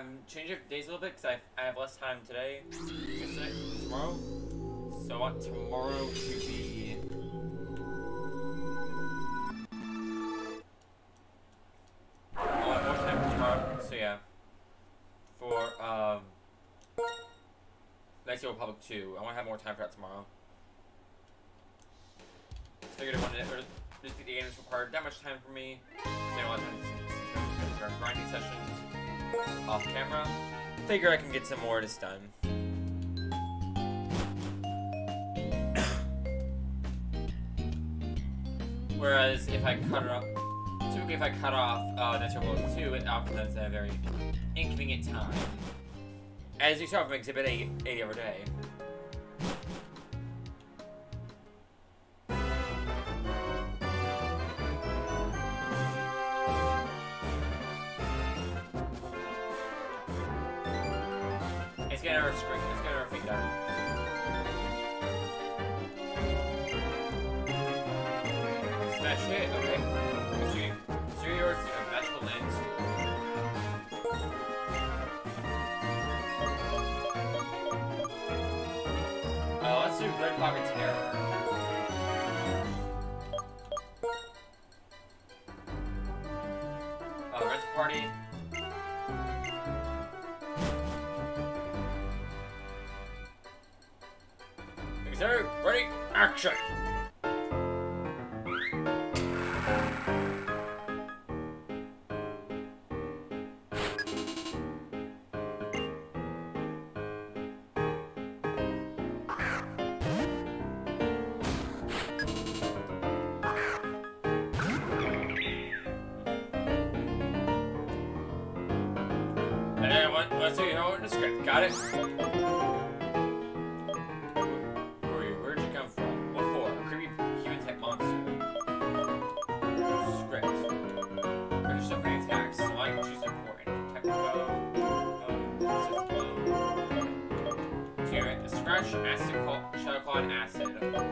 I'm changing days a little bit because I have less time today. Tomorrow. So I want tomorrow to be. I want more time for tomorrow. So yeah. For Knights of the Republic 2. I want to have more time for that tomorrow. Figured I wanted to. The game has required that much time for me. Spending a lot of time grinding sessions off camera. Figure I can get some more of this done. Whereas if I cut it off, typically if I cut off Knights of the Republic 2, it often does at a very inconvenient time. As you saw from Exhibit 8 the other day. Let's get our screen. Let's get our thing done. Smash it. Okay. So yours is a magical lens. Let's do Red Pocket Terror. Rent a party. Sir, ready, action! Let's see, you know, the script, got it? Where'd you come from? What for? A creepy human-type monster. Script. Register for any attacks. Select choose important. Technical. A scratch, acid, shadow claw, and acid.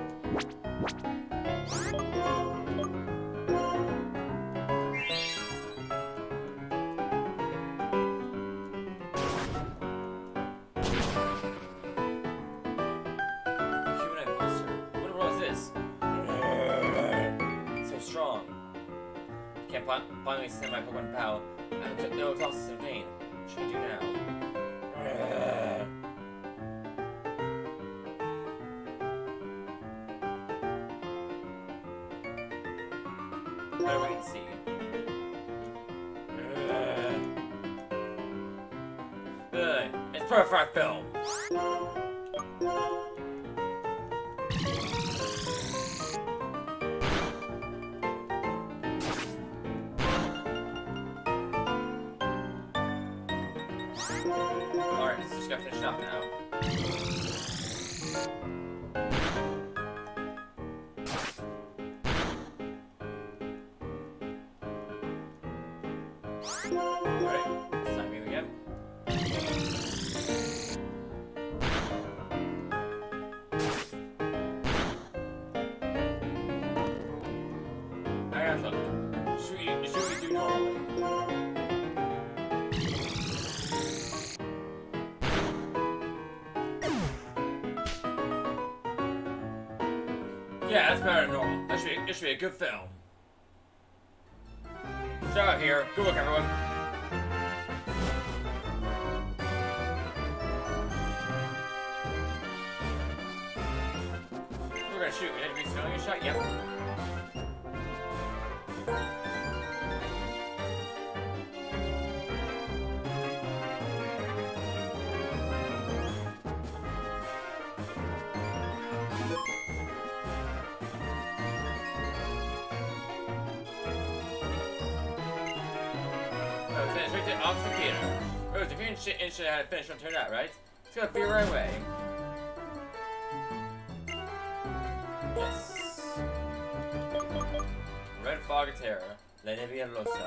Can't finally send my Pokemon pal. No exhausted in pain. Changing now. Better wait and see. It's perfect film. Alright, just gotta finish it up now. Alright, sign me again. I got something. Should we do normally? Yeah, that's better than normal. This should be a good film. Shout out here. Good luck, everyone. We're gonna shoot. We need to be snowing a shot? Yep. Straight to off the theater. Oh, if you're interested in how to finish one turned out, right? It's gonna be right away. Yes. Red Fog of Terror. La Nebulosa.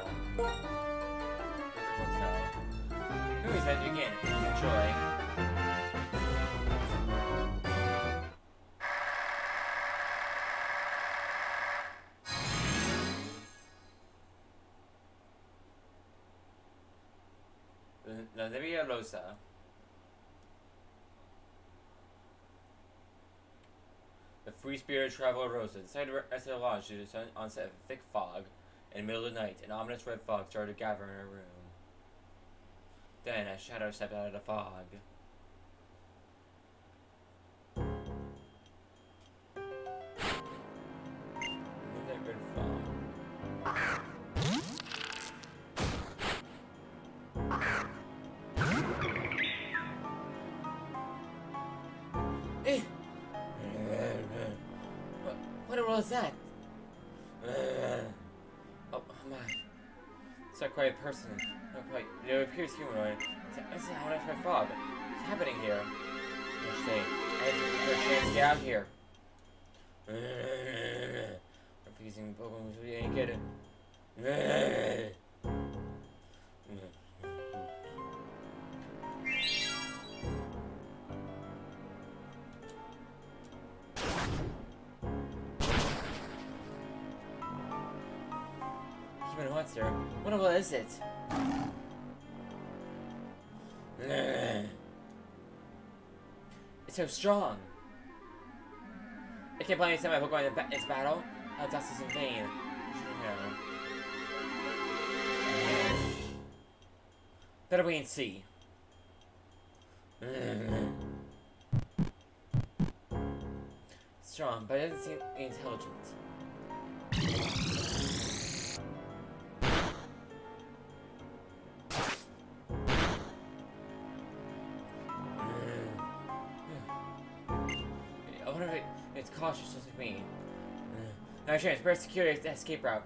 Hotel. Who is that again? Enjoy. La Nevia Rosa. The free spirit traveler Rosa decided to rest at a lodge due to the sudden onset of a thick fog. In the middle of the night, an ominous red fog started to gather in her room. Then a shadow stepped out of the fog. That red fog. What was that? Oh my. It's not quite a person. Not quite. It appears humanoid. This is how that's my fog. What's happening here? Interesting. I have a chance to get out here. Refusing Pokémon to be any good. Human monster. What is it? It's so strong. I can't play anytime I Pokemon in its battle. Oh, dust is in vain. No. Better wait and see. Strong, but it doesn't seem intelligent. I wonder if it's cautious just like me. No chance, better secure the escape route.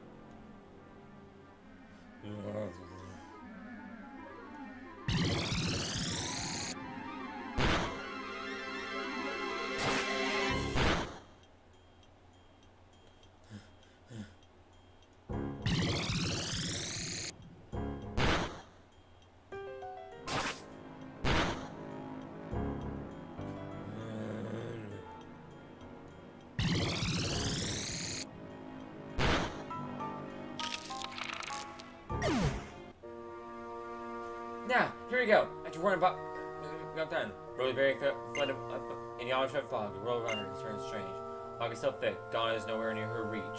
Now, here we go. After worrying about done. Road very flooded up in the orange fog. The road runner turns strange. Fog is still thick. Dawn is nowhere near her reach.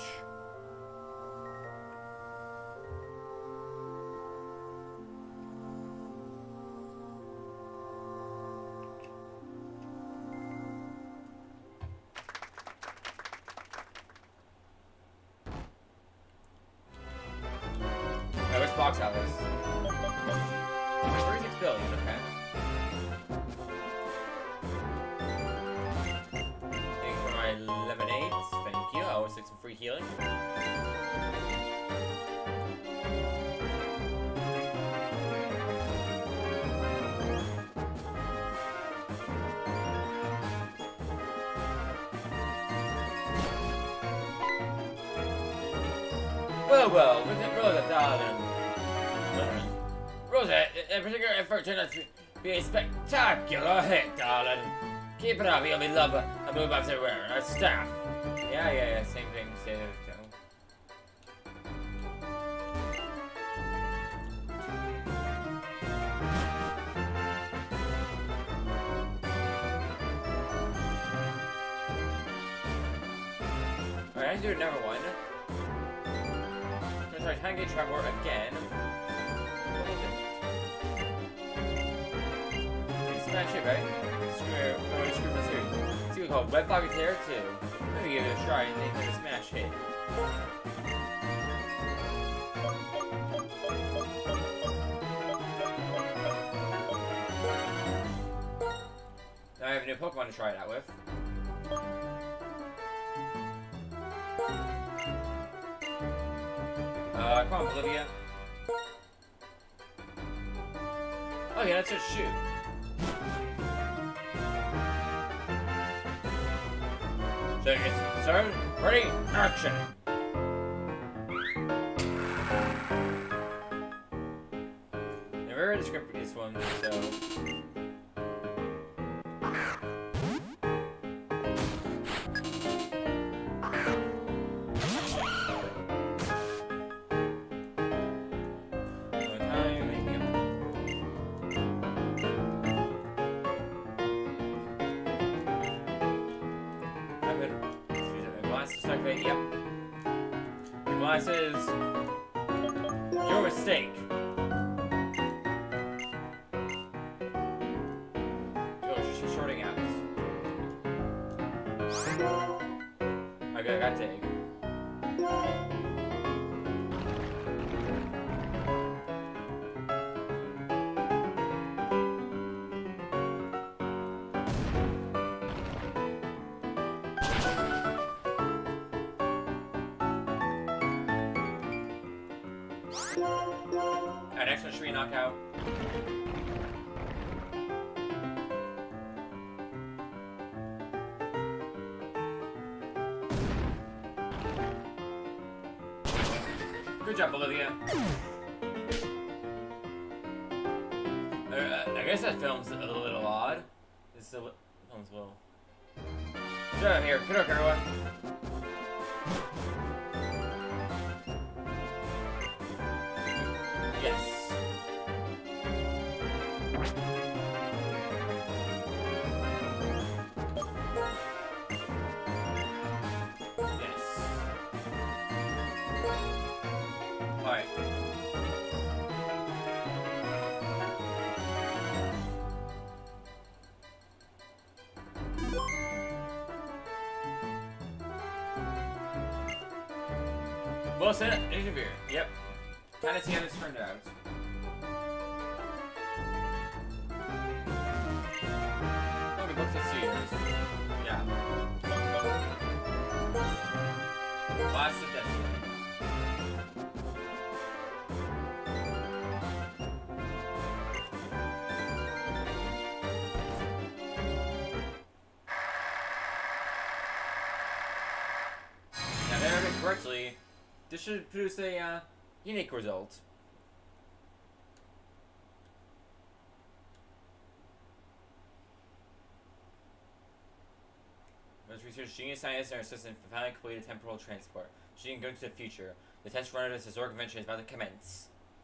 Now, which box out this? 36 billion, okay. Thanks for my lemonades. Thank you. I always take some free healing. Well, with it, Rosa, darling. Rosa, in particular effort turned out to be a spectacular hit, darling. Keep it up, you'll be love a move up everywhere, and a staff. Yeah, same thing, same thing. Alright, I do another one. Sorry, time to get Trevor again. Smash it, right? Screw the series. See what we call Red Pocket Terror 2. Let me give it a try and think of a smash hit. Now I have a new Pokemon to try it out with. Come on, Olivia. Oh yeah, let's just shoot. So it's started, ready, action! Never heard the script for this one, so... glasses to activate. Yep. Your glasses. Your mistake. She's shorting out. Okay, I got dig. Alright, next one should be knockout. Good job, Olivia. I guess that film's a little odd. This film's a little... Get out of here. Get out, everyone. Yes. Yes. Alright. Well said, interview. Yep. Kind of see how this turned out. Oh, the books are serious. Yeah. Lots of destiny. Now, if I remember correctly, this should produce a unique result. Most research genius scientists and her assistant finally completed temporal transport. She can go to the future. The test run of this historic adventure is about to commence.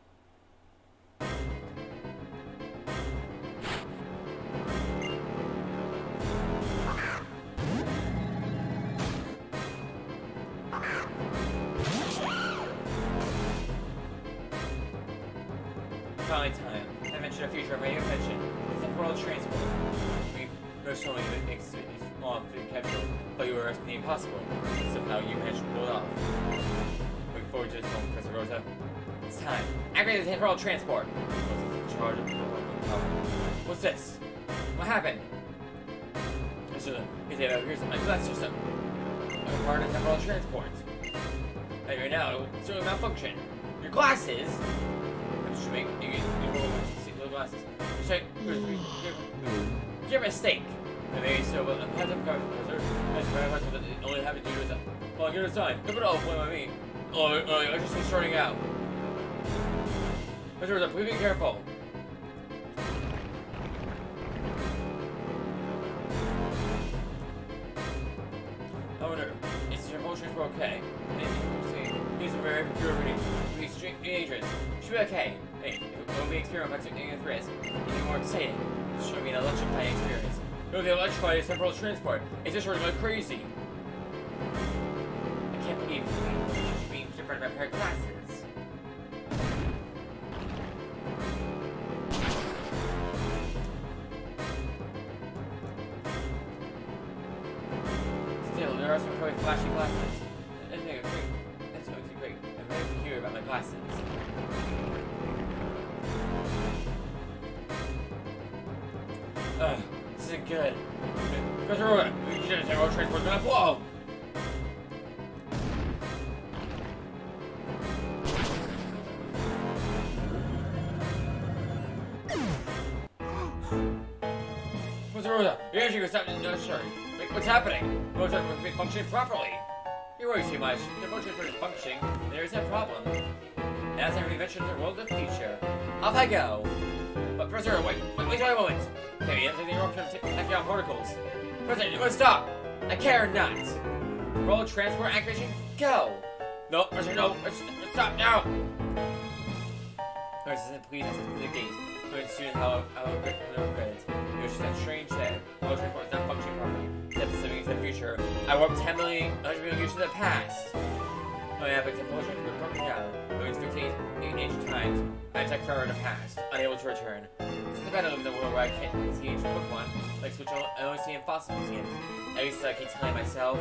Finally time. I mentioned a future of my invention. Temporal transport. We most normally makes small food capsule, but you were asking the impossible. Somehow you managed to pull it off. Looking forward to this film, Professor Rosa. It's time. Activate the temporal transport. What's in charge of what's this? What happened? Here's my glass system. I'm part of temporal transport. And right now, it's really malfunction. Your glasses? Should make you little glasses. Your mistake. I mean, so but I'm had some cars that's very much what it only have to do with that. Well, you're the sign. Look at all point by me. I just been starting out. Mr. Please be careful. I wonder, is your motions okay? These are very pure reading. Be extremely dangerous. Should be okay. Hey, if it won't be experiment by taking its risk, even more exciting. This should be an electrifying experience. Go the electrifying temporal transport. It's just sort of like crazy. I can't believe it's being different by a pair of glasses. Still, there are some really flashy glasses. That's great. That's going to be great. I'm very secure about my glasses. This isn't good. Professor Rosa, we need to temporal transport going up. Whoa! Professor Rosa, you're actually going to stop. No, sorry. Wait, what's happening? Rosa, we're functioning properly. You worry too much. The temporal transport is functioning, and there is no problem. Now it's time to reinvention the world of the future. Off I go. But Professor, wait a moment. Okay, you have to take the eruption of tachyon particles. Professor, you must stop. I care not. Roll transport activation, go. No, Professor, no. Stop now. Professor, please, the gate. But soon, how great credit. It was just that strange that World Trade Port is not functioning properly. Instead of slipping into the future, I warped 10 million, 100 million years to the past. Oh yeah, but the World Trade Port broken down. Moving 58 ancient times. I attacked forever in the past, unable to return. Since I live in the world where I can't see ancient Pokémon, like Switch, I only see in fossil museums. At least I keep telling myself.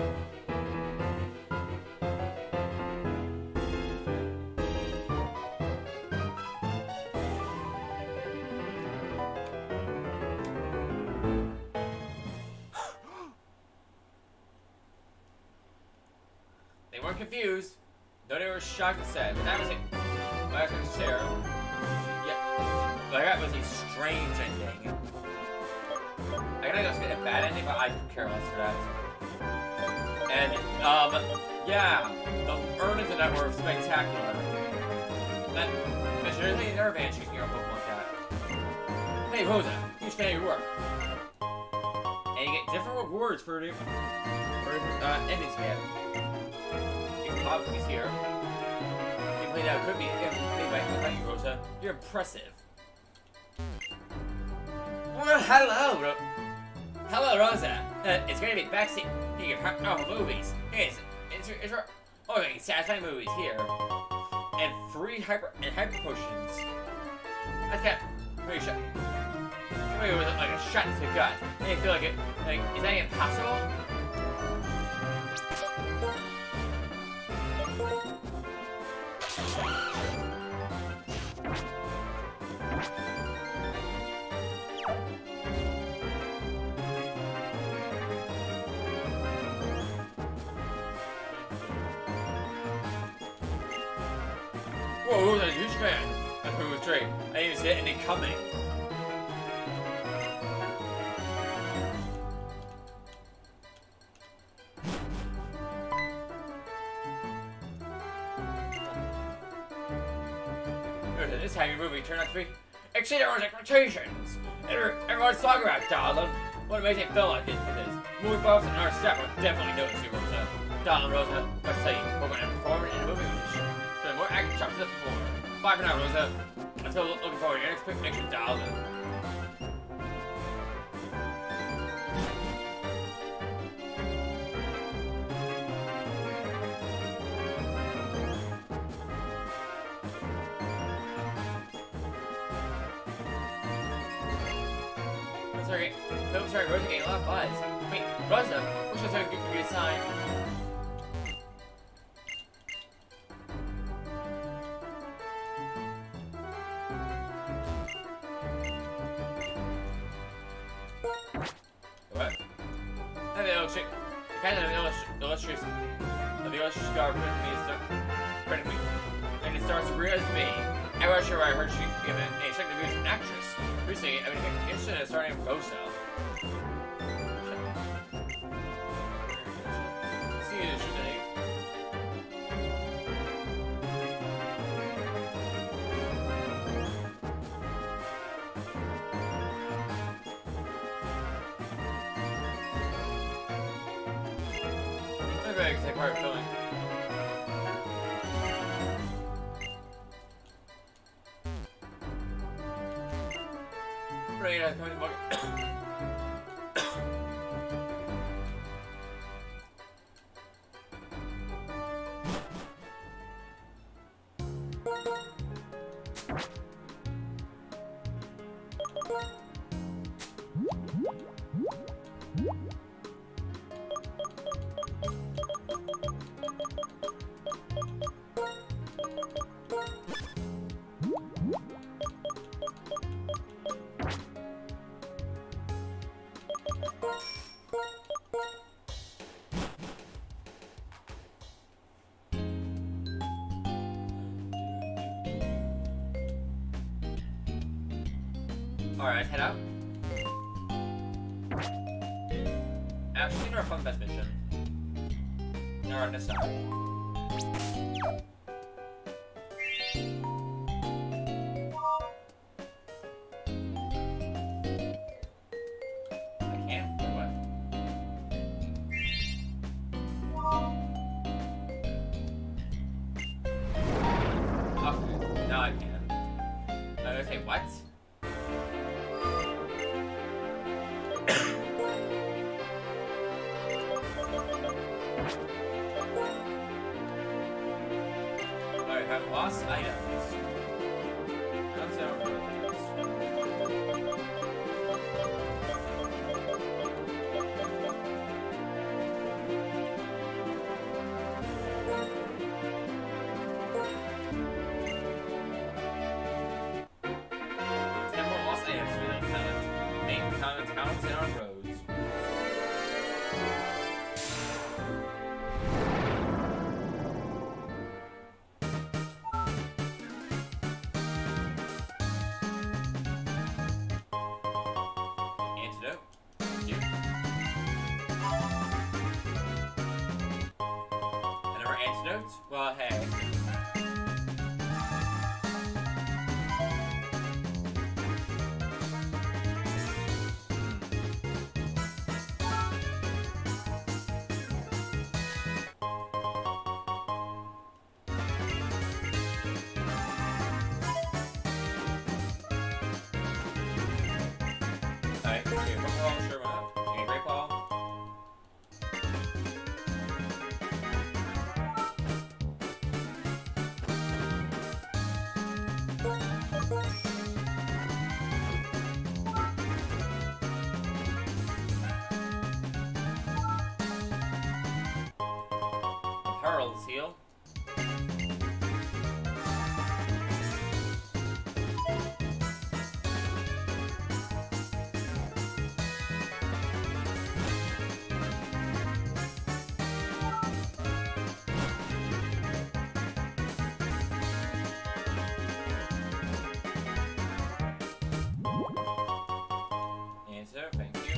They weren't confused. Though they were shocked and sad, but that was it. I was going to share. Yeah. But that was a strange ending. I gotta go get a bad ending, but I could care less for that. And, yeah. The earnings of that were spectacular. That, there's anything never vanishing here on Pokemon Cat. Hey, Rosa, huge fan of your work. And you get different rewards for different endings you get. He's here. You played out could be made you, Rosa. You're impressive. Well, hello, Rosa. It's gonna be backseat. You can powerful movies. It's only satisfying movies here, and free hyper potions. That's kind of pretty shot. Maybe it was like a shot to the gut. I didn't feel like it. Like, is that impossible? Whoa, that's a huge fan. That movie was great. I didn't even see anything coming. This time your movie turned out to be exceed everyone's expectations. Everyone's talking about it, darling. What amazing film like this is. Movie buffs and our staff will definitely notice you, Rosa. Darling Rosa, let's say we're going to perform in a movie with you. So more acting chops than before. Bye for now, Rosa. I'm still looking forward to your next picture, darling. Sorry, Rosa getting a lot of buzz. Wait, Rosa, what's just give you a sign? What? Hey, the illustrious, the illustrious guard printed me, and it starts to realize me. I'm not sure I heard she given a second to be an actress. Recently, I've been interested in starting with Rosa. Take part in filming. Right, coming to the bucket. Alright, head out. Actually, our fun fest mission. Now we're on this side. I can't. What? Okay, now I can. I was gonna say, what? have lost items. That's our roads. Towns and our roads. Antidote. Thank you. Another antidote? Well, hey. Pearls heal. Answer, thank you.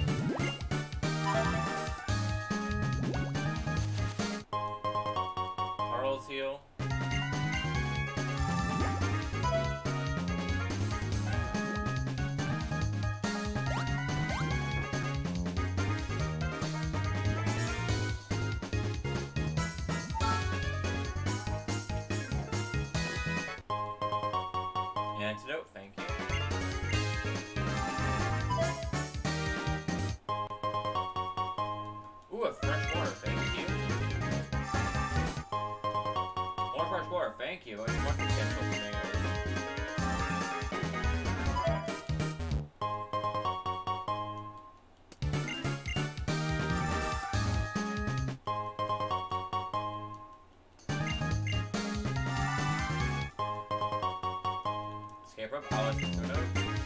Pearls heal. Antidote, thank you. Ooh, a fresh water, thank you. More fresh water, thank you. It's more potential for mangoes. Escape rope, Alice, who knows?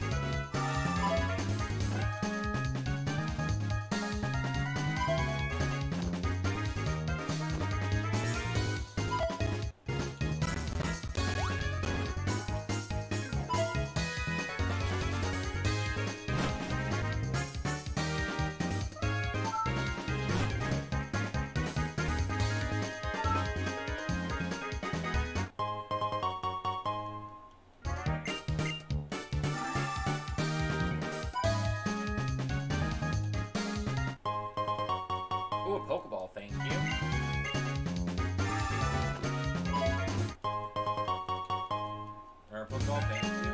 Ooh, a Pokeball, thank you. Or a Pokeball, thank you.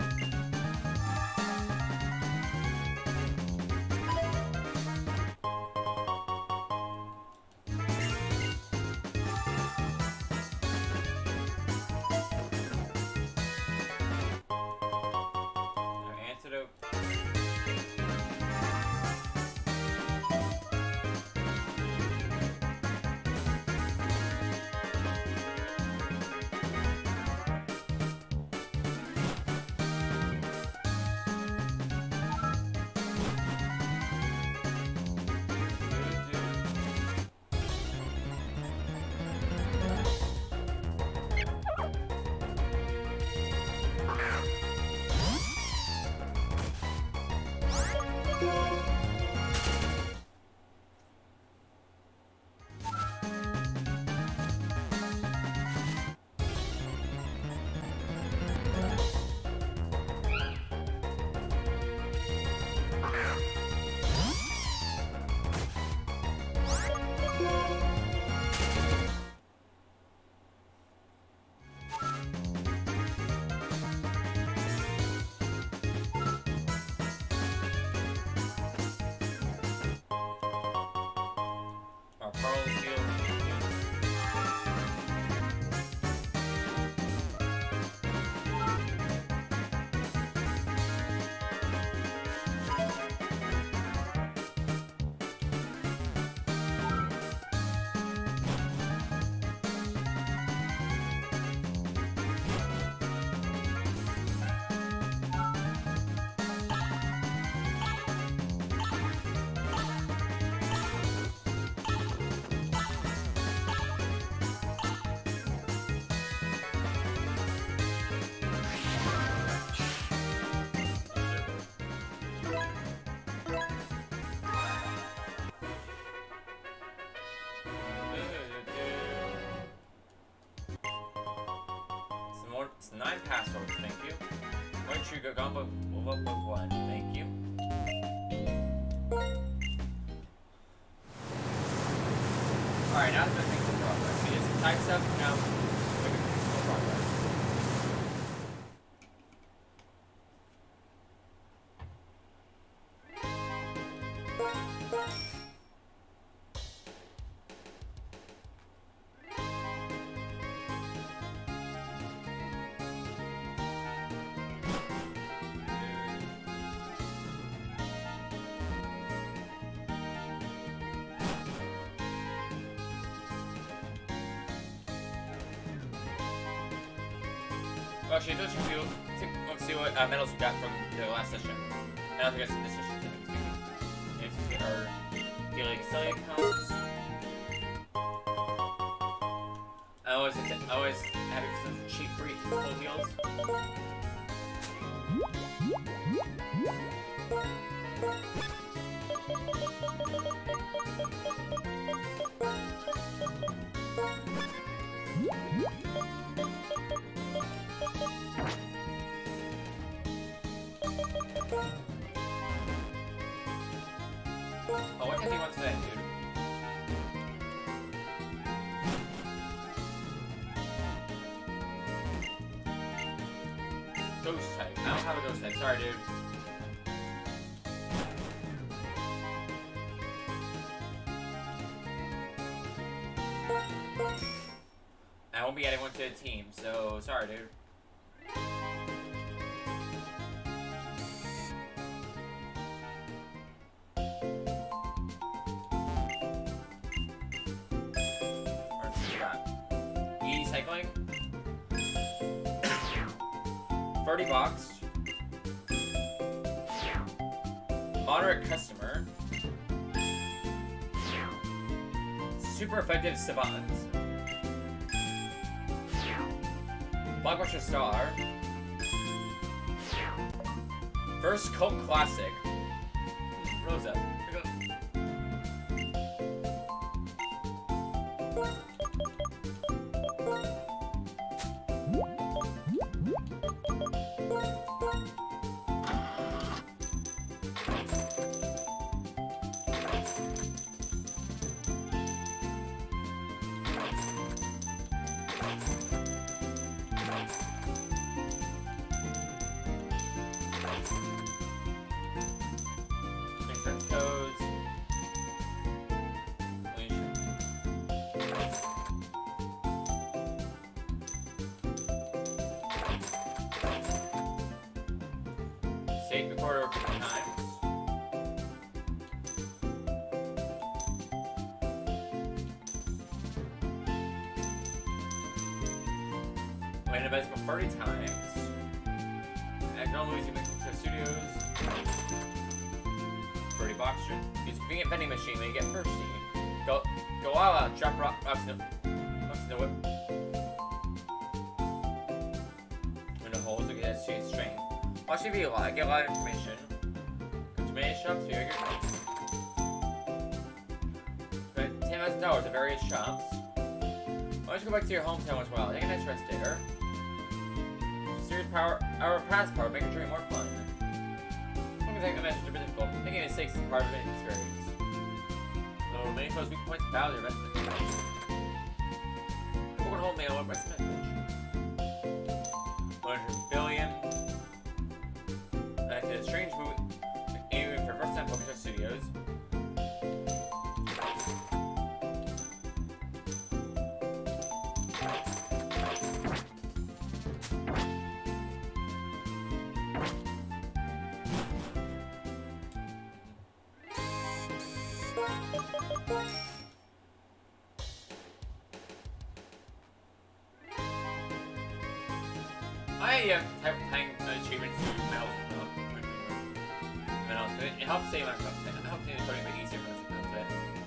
Another antidote. Our pearls heal. It's 9 passwords, thank you. One true go gumbo move up of 1, thank you. Alright, now that things in progress. We did some type stuff, now we're making things in progress. Well, actually, let's see what medals we got from the last session. And I'll forget this session. Let's get our daily selling accounts. I always happy for some cheap free full heals. Oh, what type do you want today, dude? Ghost type. I don't have a ghost type. Sorry, dude. I won't be adding one to the team, so sorry, dude. Cycling. 30 box. Moderate customer. Super effective savant. Blockbuster star. First cult classic. Rosa. Codes. Save recorder 50 times. Win events for 30 times. And don't lose your studios. 30 box stream. Use a convenient vending machine when you get thirsty. Go all out, drop rocks in the whip. When the holes will get to strength. Watch TV a lot, get a lot of information. Go to many shops, figure your spend $10,000 at various shops. Why don't you go back to your hometown as well? Take a nice rest there. Serious power, our past power, make your journey more fun. Take a message a bit difficult. Making mistakes is part of an experience. So many folks weak points value their message. Pokemon hold mail, what's the message? 100 billion. That's a strange move aiming for first time Pokemon Studios. I type time achievements to medals. It helps save my stuff. It helps make the coding a bit easier for us to build it.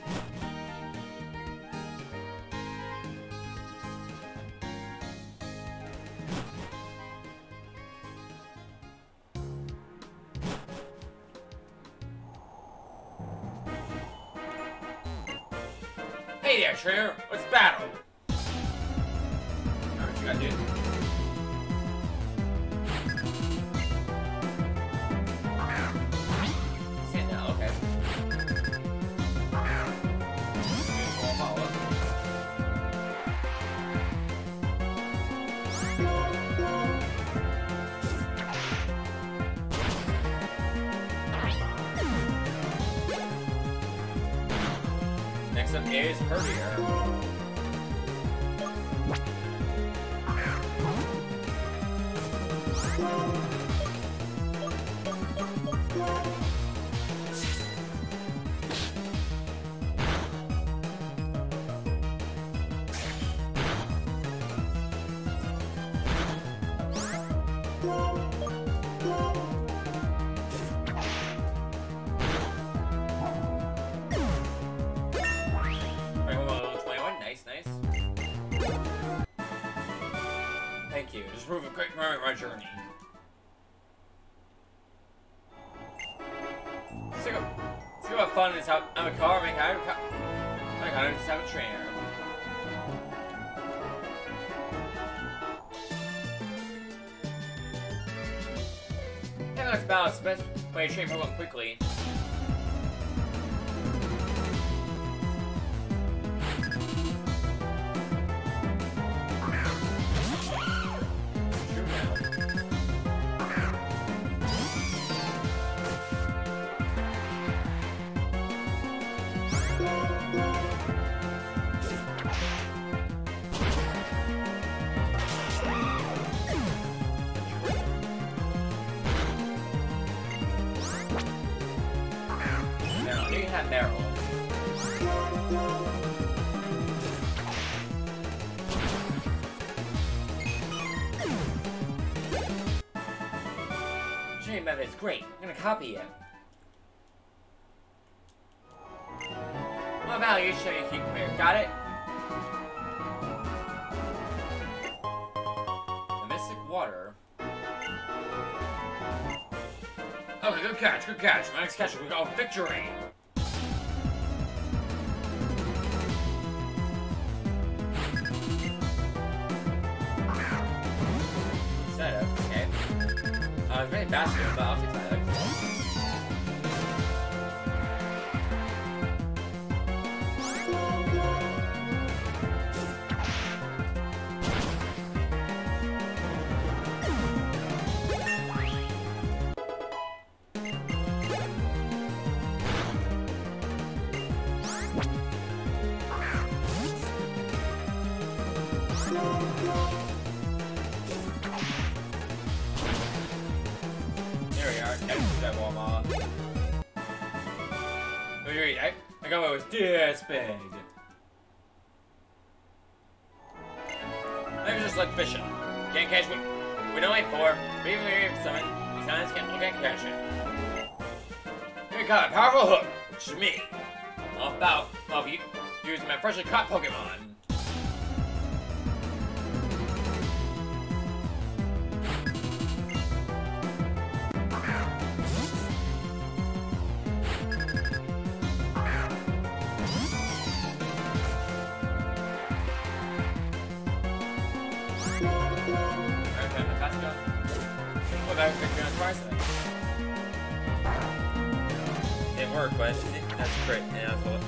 Hey there, trainer! Let's battle! Alright, what you gotta do? is prettier. Thank you. Just prove a quick moment of our journey. Let's go have fun. Let's have a car. Let's have a trainer. Yeah, let's balance. The best way to train Pokemon quickly. Barrel. Training method is great. I'm gonna copy it. What about you? Show you keep clear. Got it? The mystic water. Okay, good catch, good catch. My next catch will go victory. Okay. It's really fast, but I'll take that. I got what was this big. Maybe just like fishing. Can't catch what we don't wait for. But even when you're summon, these signs can't catch it. Here we got a powerful hook, which is me. I'll using my freshly caught Pokemon. It worked, but that's great. Yeah, that's what.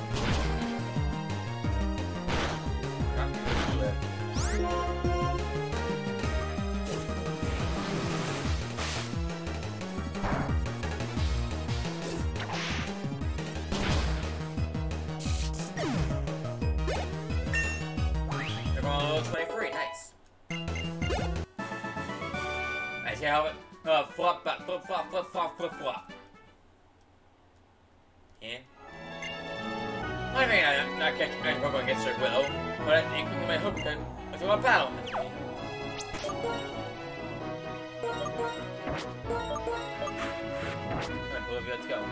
They're going a little 23. Nice. I see how it. Flop, flip, flop, flip, flop, flip, flop. Yeah. I mean, I'm not catching my Pokemon against their will, but I think my hook could. Let's go battle with me. Alright, Olivia, let's go.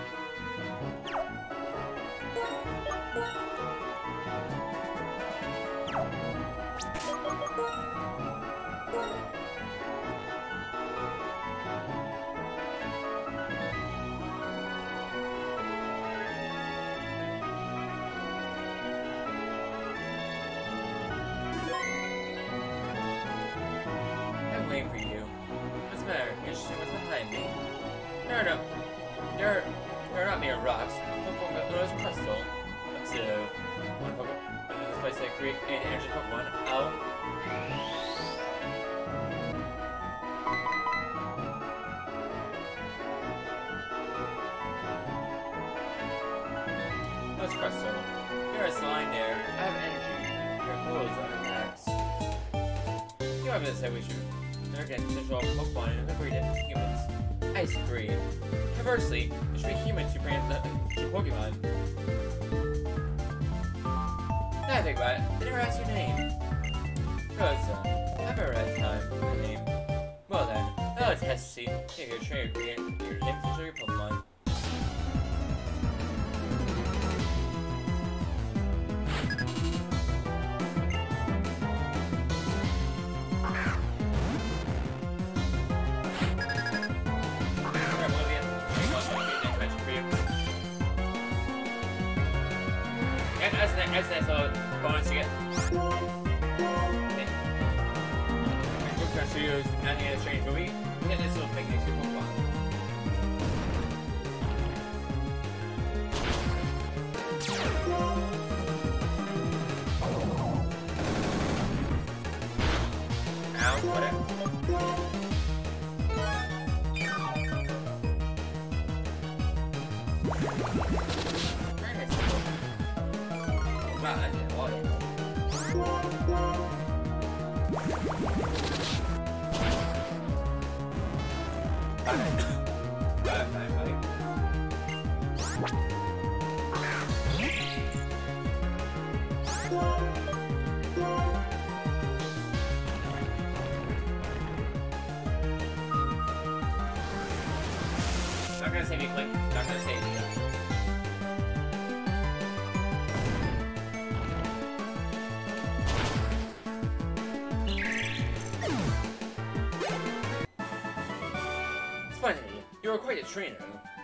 Waiting for you. What's the matter? You're interested in what's behind me? No. They're not mere rocks. Those crystal. Let's one Pokemon. However, this we should again control Pokemon and breed it humans. Ice breed. Conversely, it should be humans who bring the Pokemon. Now I think about it, they never asked your name. Rosa, I've never read time for your name. Well then, now let's test to see if your trainer create your name to show your Pokemon. As that's all bonus you get. Bookstore Studios, nothing as strange, but we get this little picnic to Pokemon. Ow, whatever. Wow, that's it. Oh, yeah. Not gonna save you, Click. Not gonna save you. You are quite a trainer.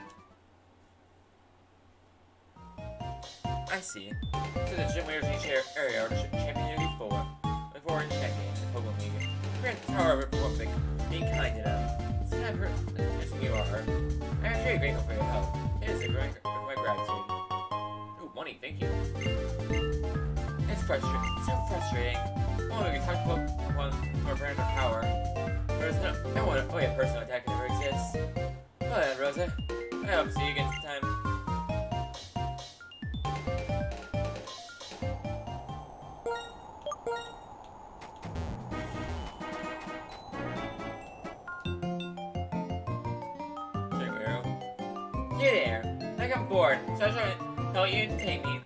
I see. So the gym leaders in each area are champion before and champion in the Pokemon League. Grant the Tower of Republic, being kind enough. It's not interesting you are. I'm very grateful for your help. It is a great my gratitude. Ooh, money, thank you. It's frustrating. So frustrating. Oh, we talked about Pokemon for brand of power. There's no one only a personal attack that ever exists. Well then, Rosa. I hope to see you again sometime. Get there. I got bored, so I was trying to tell you to take me.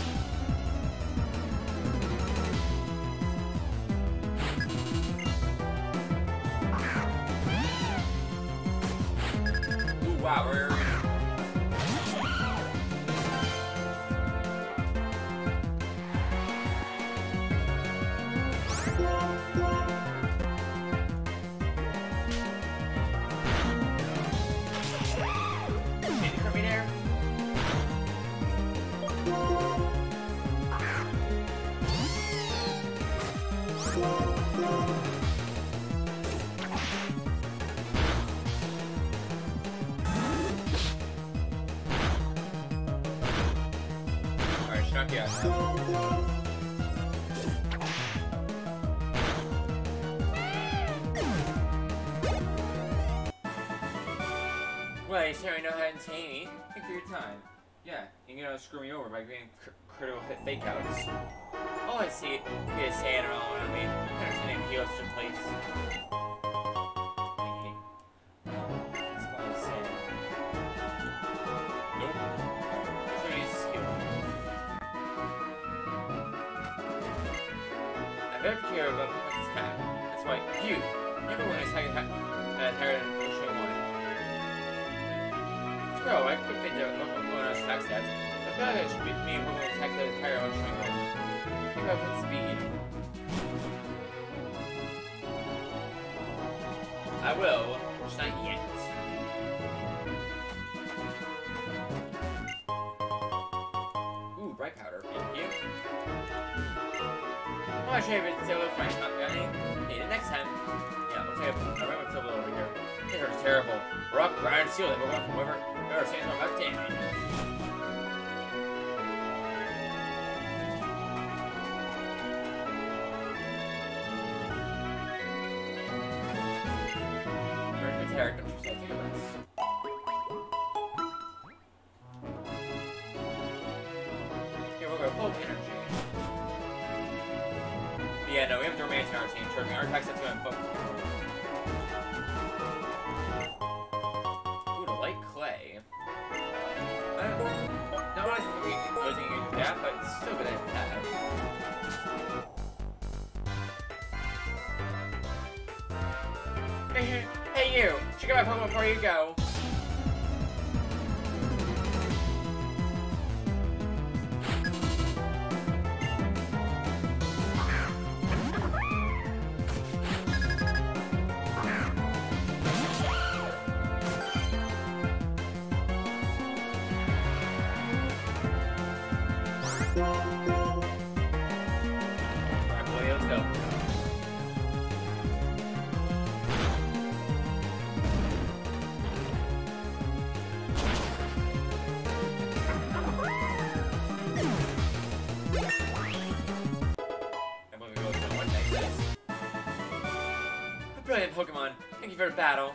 Ooh, wow, we're yeah. Well, you certainly know how to entertain me. Thank you for your time. Yeah, you can screw me over by creating critical hit fake outs. All I see is sand all around me. Understanding heals to place. Very particular about Pokemon attack. That's why you never want to attack higher than Ocean 1. Scroll, I could fit the Pokemon attack stats. I feel like it should be me and Pokemon attack that is higher Ocean 1. Think about what speed. I will, just not yet. Ooh, bright powder. Thank you. I'm not sure if it's still French, not gonna need it next time. Yeah, looks like a regular silver over here. These are terrible. Rock, grind, seal it. Whoever stands on about damage. Where's the terror? Don't you say think of this? Here we'll go full energy. Yeah, Yeah, no, we have the romance in our team. Trust me, our attacks have to invoke. Ooh, the light clay. Not really something we can really use that, but it's still good to have. Hey you! Check out my Pokemon before you go! Alright, boy, let's go. Brilliant Pokemon. Thank you for the battle.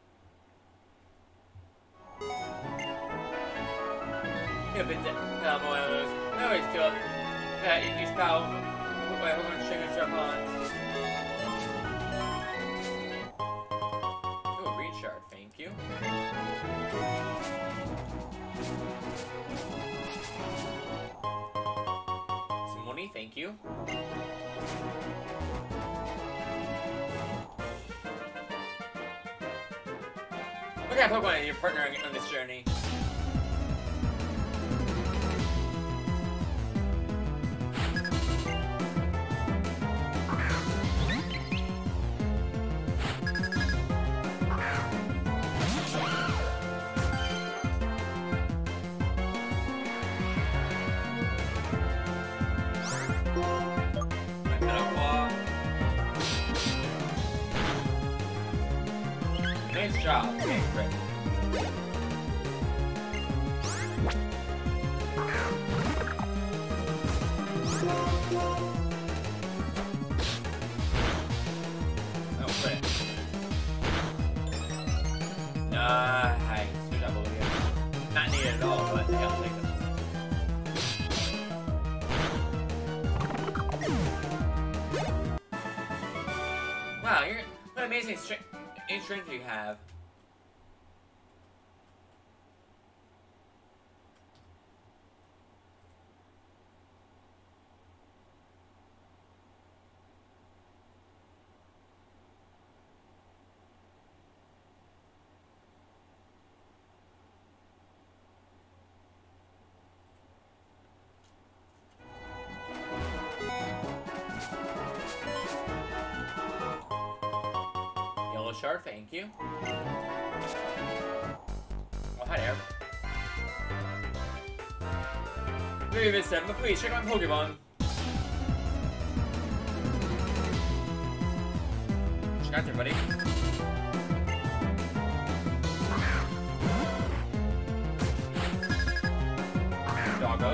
You've been Palmoilos. I always feel that in each battle, my Pokemon triggers their bonds. Ooh, a green shard. Thank you. Some money. Thank you. What kind of Pokemon are you partnering on this journey? Nice job. Okay, great. Oh, great. Hi. Good job over here. Not needed at all, but yeah, I'll take them. Wow, what amazing strength you have. Yellow shard, thank you. Oh, hi there. Maybe this time, but please check my Pokemon. Check out there, buddy. Doggo.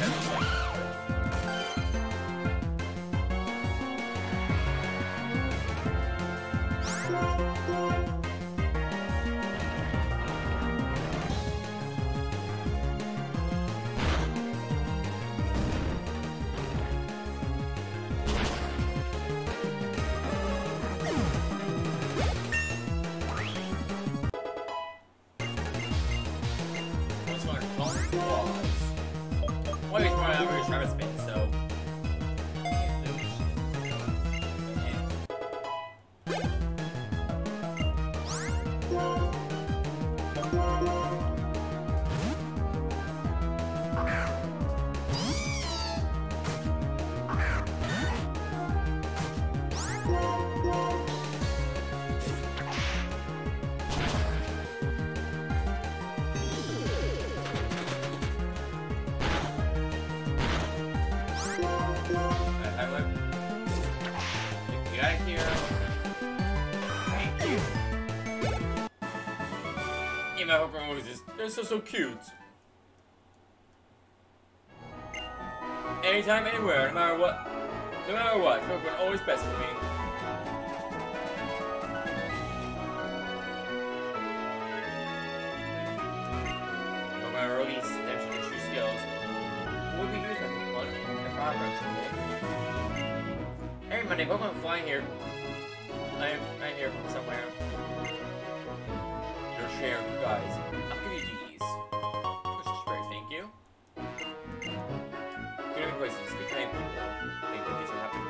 Well, he's probably over his travel space, so. Get out of here. Thank you. Yeah, my Pokemon roses. They're so cute. Anytime, anywhere, no matter what. No matter what, Pokemon are always best for me. No matter release, there's your true skills. What would we use my Pokemon? The progress today. mind, if Pokemon flying here, I hear from somewhere. Your share, you guys. I'll give you these. Which is great, thank you. Good living places, good kind people. Make good things happen.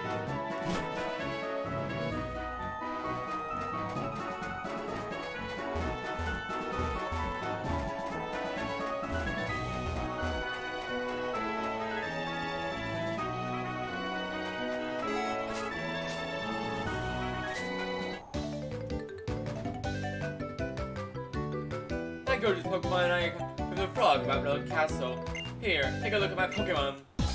I go to Pokemon and I from the frog about my little castle. Here, take a look at my Pokemon.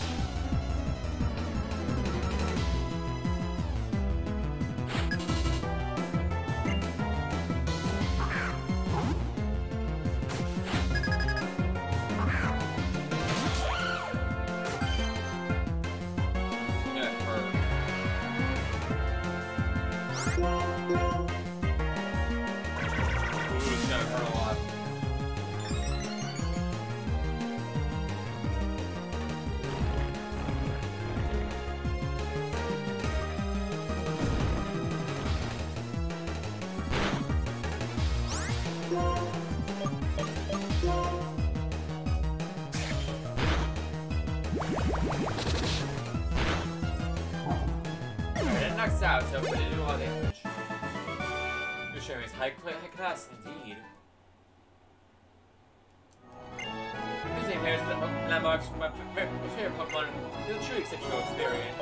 Out, so it didn't do a lot of damage. You're showing us high class indeed. Visiting here is the landmarks from my favorite Pokemon. It's a truly exceptional experience.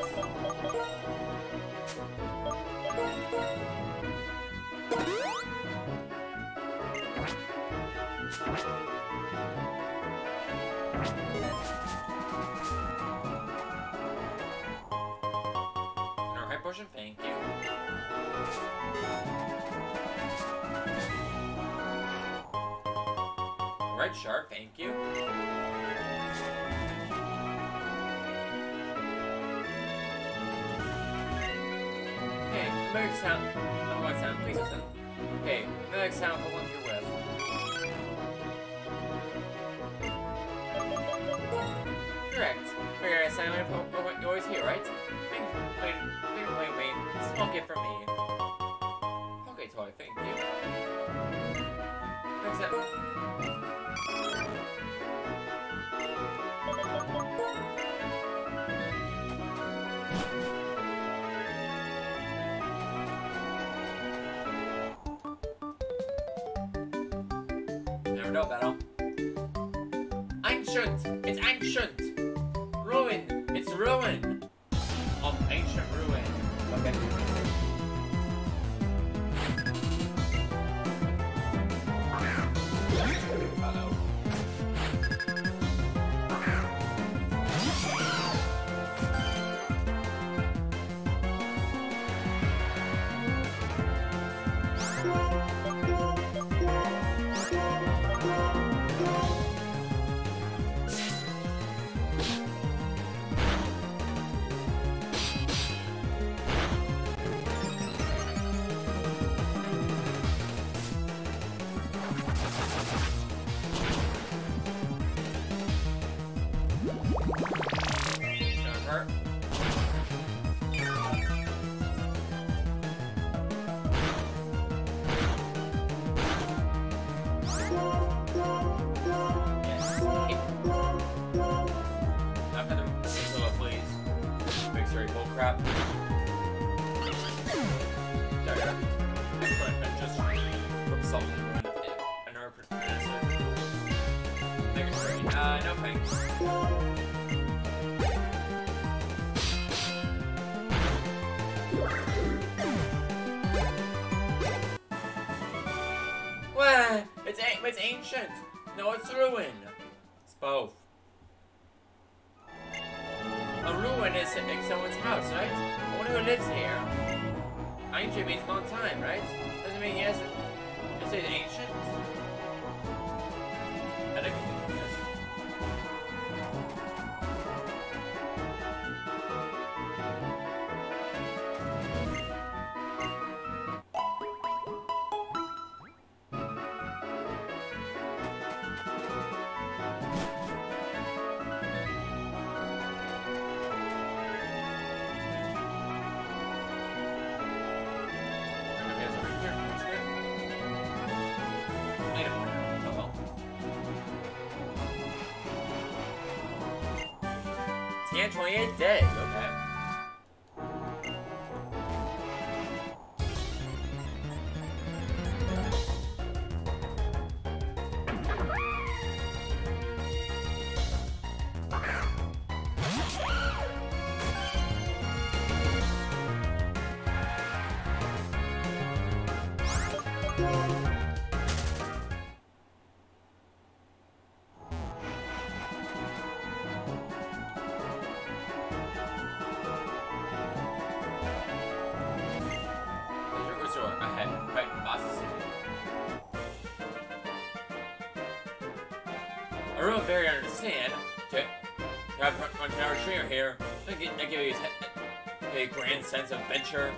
Potion, thank you. Red shark, thank you. Hey, magic sound. Oh, what sound? Please listen. Hey, magic sound. What one you're with? Correct. We're a silent Pokemon you always hear, right? Wait. Smoke it for me. Okay, toy, thank you. Next up. Never know, battle. Ancient! It's ancient! Ruin! It's ruin! Of ancient ruin. Okay. Uh-oh. No thanks. What? It's ancient. No, it's ruin. It's both. A ruin is someone's house, right? I wonder who lives here. Ancient means long time, right? Doesn't mean yes. It says ancient. I think yes. and 28 days. Okay. I really very understand to have our trainer here. That give you a grand sense of adventure.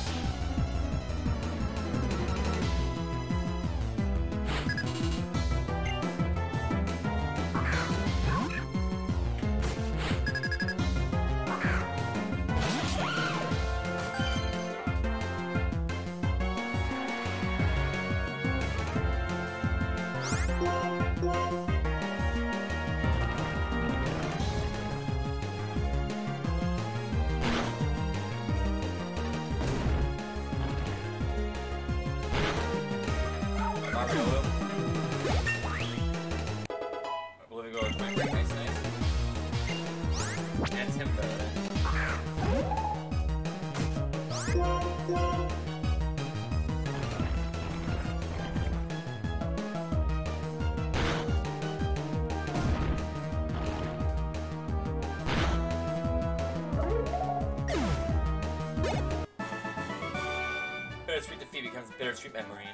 Bittersweet defeat becomes bittersweet memory.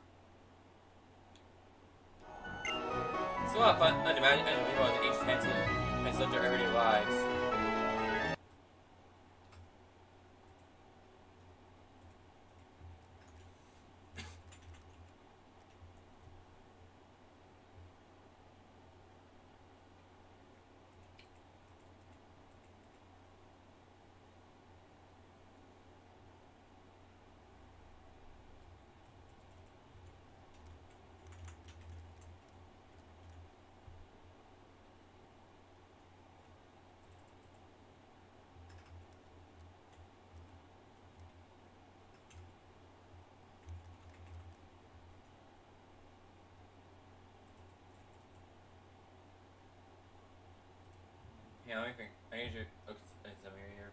It's a lot of fun to imagine people in the ancient times has lived their everyday lives. Yeah, let me think. I need to look at some here.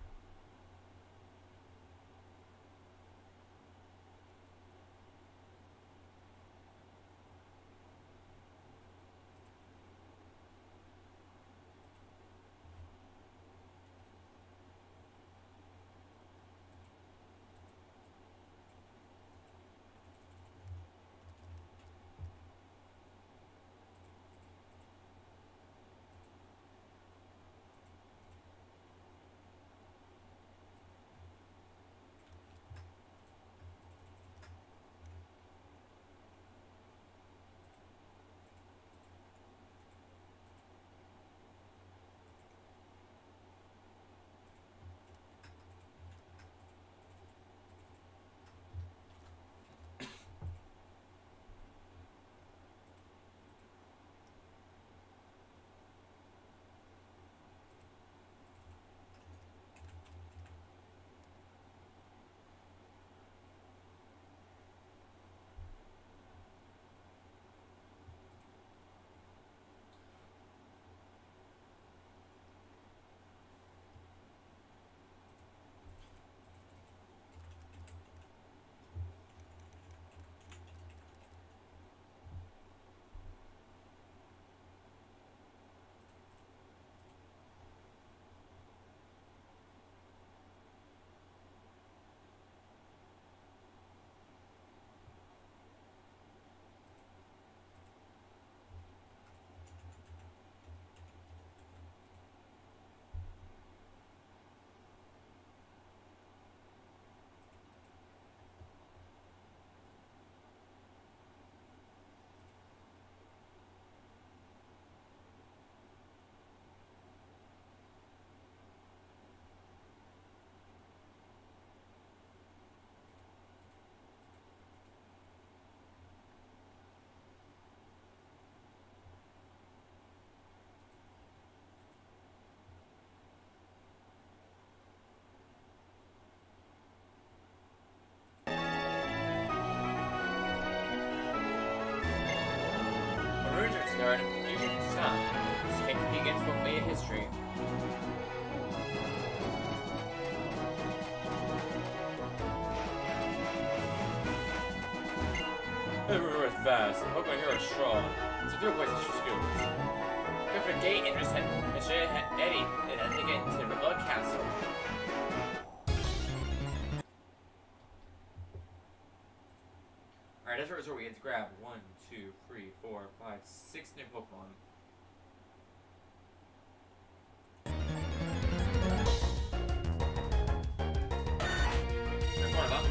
are you should stop. This can't compete against what made history. Everywhere is fast. Pokemon here are strong. It's a good place to show skills. Go for the gate and just Eddie and I think it to the Blood Castle. Alright, that's the resort we had to grab 1, 2, 3, 4, 5, 6 new Pokemon. There's one of them.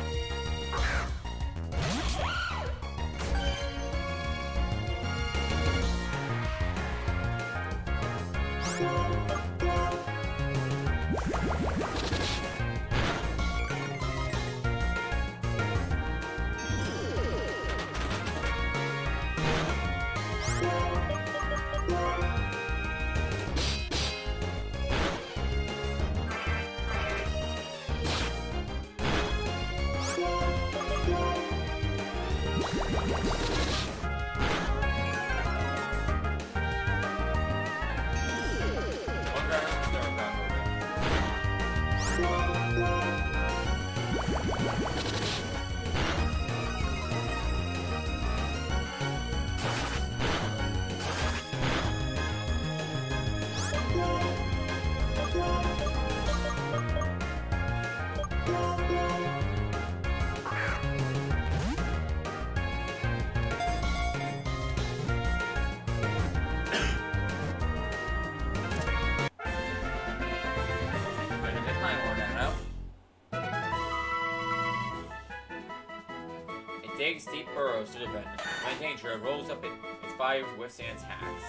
Digs deep burrows to the bed. When danger, it rolls up its body to withstand attacks.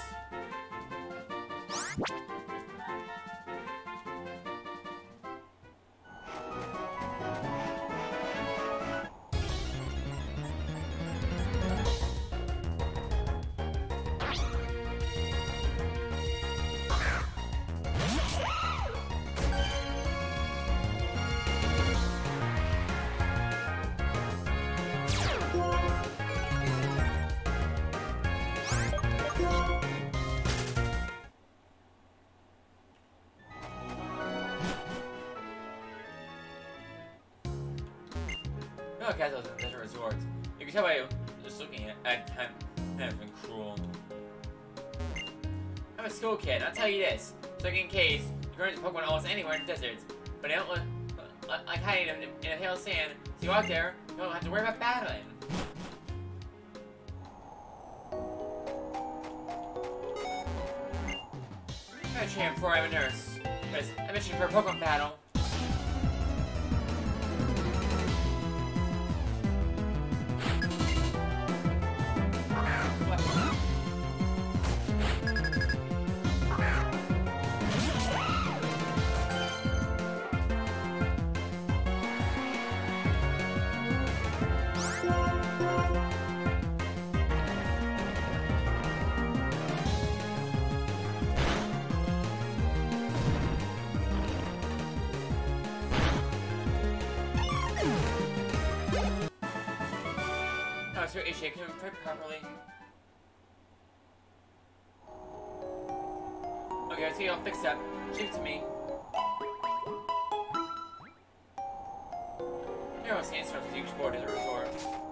No castles in desert resorts. You can tell by just looking at time kind of been cruel. I'm a school kid, I'll tell you this. So in case, you can run into Pokemon almost anywhere in the deserts, but I don't like hiding them in a hail of sand, so you walk there, you don't have to worry about battling. I'm gonna train before I'm a nurse. Because I'm mission for a Pokemon battle. So Isha, can we print properly? Okay, I see I'll fix that. Ship it to me. Here are sandstorms as you explore to the resort.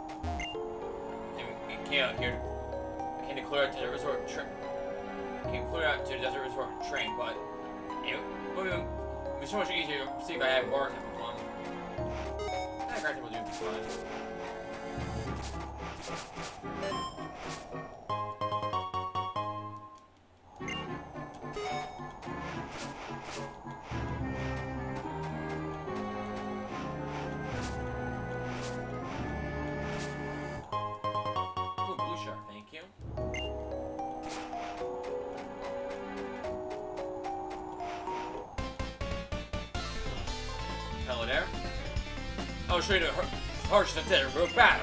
You can't here. I can clear out to the resort can clear out to the desert resort train, but it would be so much easier to see if I had water type of one. I granted will do fine. Ooh, blue shark, thank you. Hello there. I'll show you the harshness of the battle.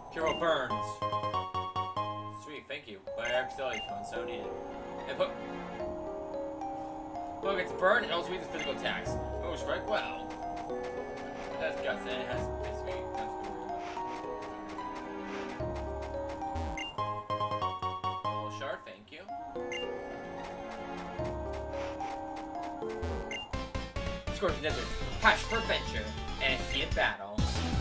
Hero burns. Sweet, thank you. By archeological, so needed. And Poke gets burned and also uses physical attacks. Oh, strike well. That's guts, and it has sweet. That's cool. Little shard, thank you. Scorching Desert, hash for adventure, and a heated battle.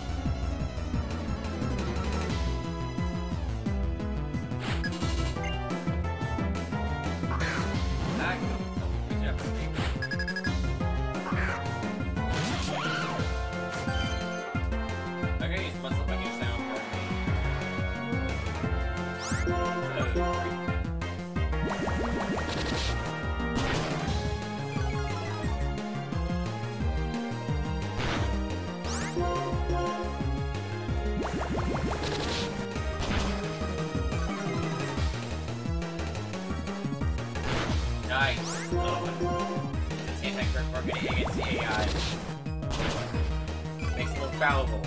Nice. This anti-crit marketing against the AI makes it more fallible.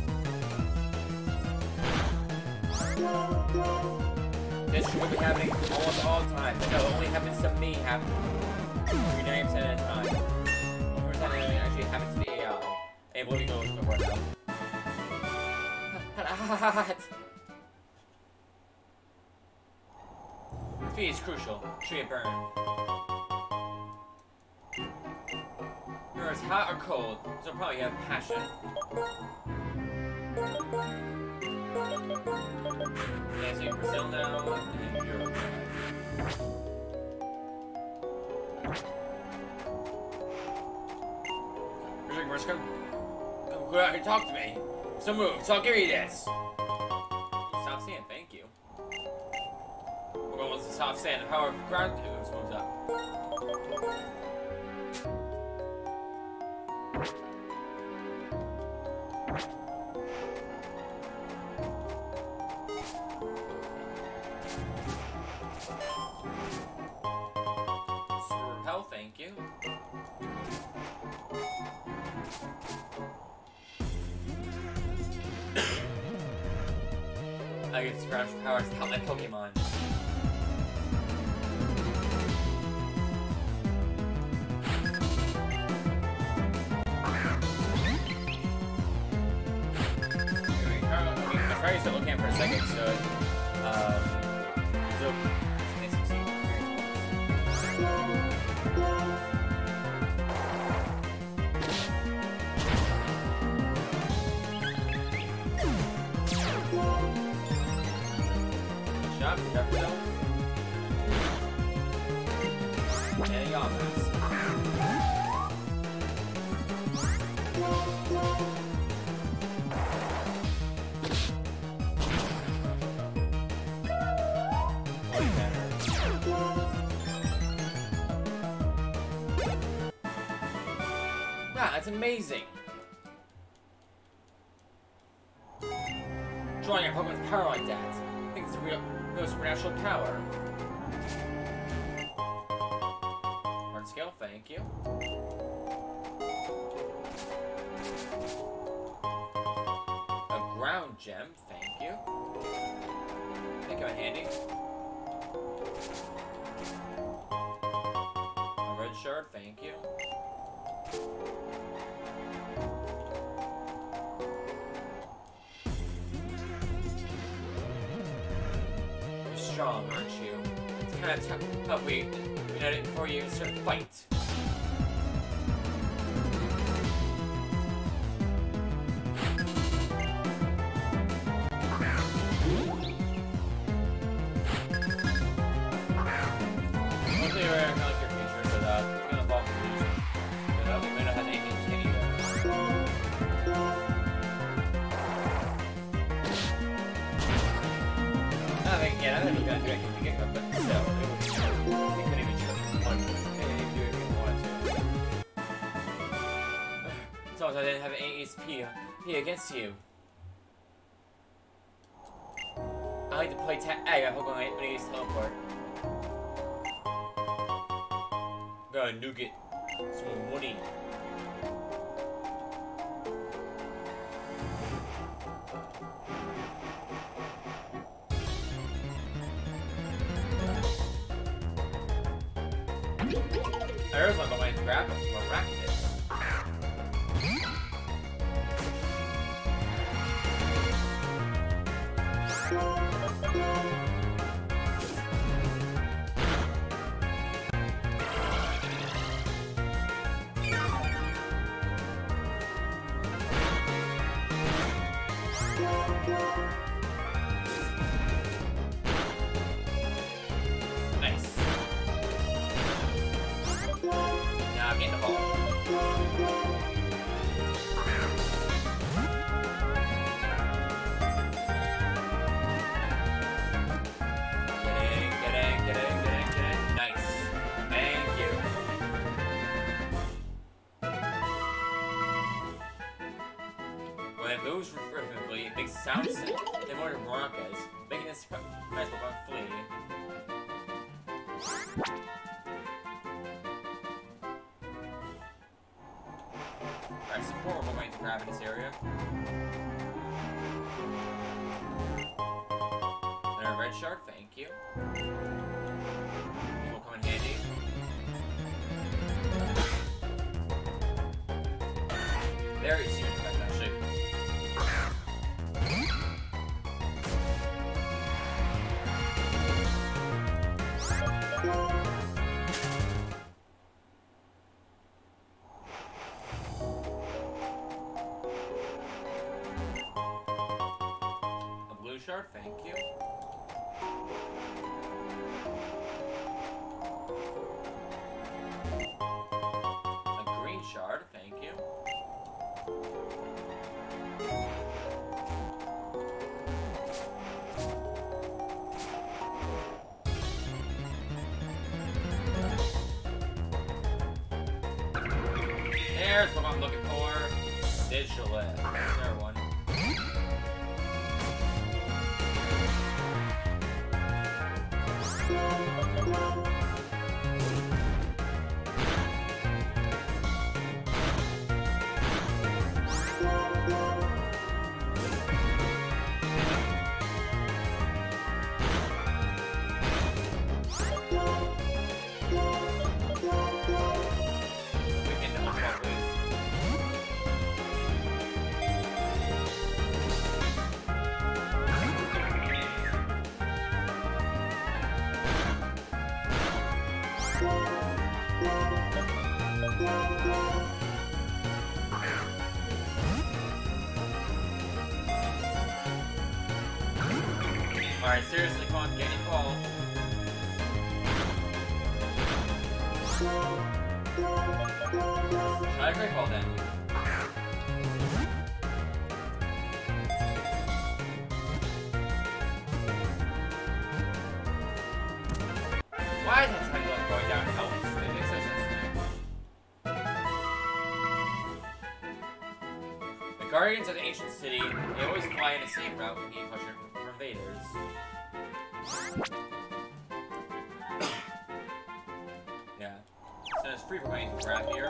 This should be happening almost all the time, but no, it only happens to me 99% of the time. 1% of it actually happens to the AI. And let me go over now. Speed is crucial. Tree it burn. It's hot or cold, so probably you have passion. Yeah, so you're Brazil now, and Europe. Come out here and talk to me. So move, so I'll give you this. Soft sand, thank you. We're going with the soft sand. The power of ground moves up. Super repel, thank you. I get supernatural powers to help my Pokémon. I'm trying to start looking at for a second, so that's amazing! Drawing your Pokemon's power like that. I think it's a real supernatural power. Hard skill, thank you. A ground gem, thank you. Think I'm handy. A red shard, thank you. Strong, aren't you? It's kind of tough. Oh, wait. We know it before you start to fight. Hopefully, we're gonna like your future, but it's gonna evolve from future. But we may not have anything to get you. Yeah, I don't think I'm gonna do anything to get up, but still, it couldn't even do it. Couldn't even do it if we wanted to. It's almost I didn't have any HP against you. I like to play tag. I got Pokemon when I use teleport. Gotta nuke it. Some money. There's one going to grab him. Miraculous. Nice. Now I'm getting the ball. Get in. Nice. Thank you. When it moves rhythmically, it makes sound similar to maracas, making this nice Pokemon flee. Alright, some more we're going to grab in this area. And a red shard, thank you. This will come in handy. Very soon, actually. A blue shard, thank you. A green shard, thank you. There's what I'm looking for. Sigilith. There one. Alright, seriously, come on, get involved. Try a great ball then. Why is that tiny one going down helps? It makes no sense to me. The Guardians of the Ancient City, they always fly in the same route when being pressured from invaders. Yeah. So it's free for going to grab here.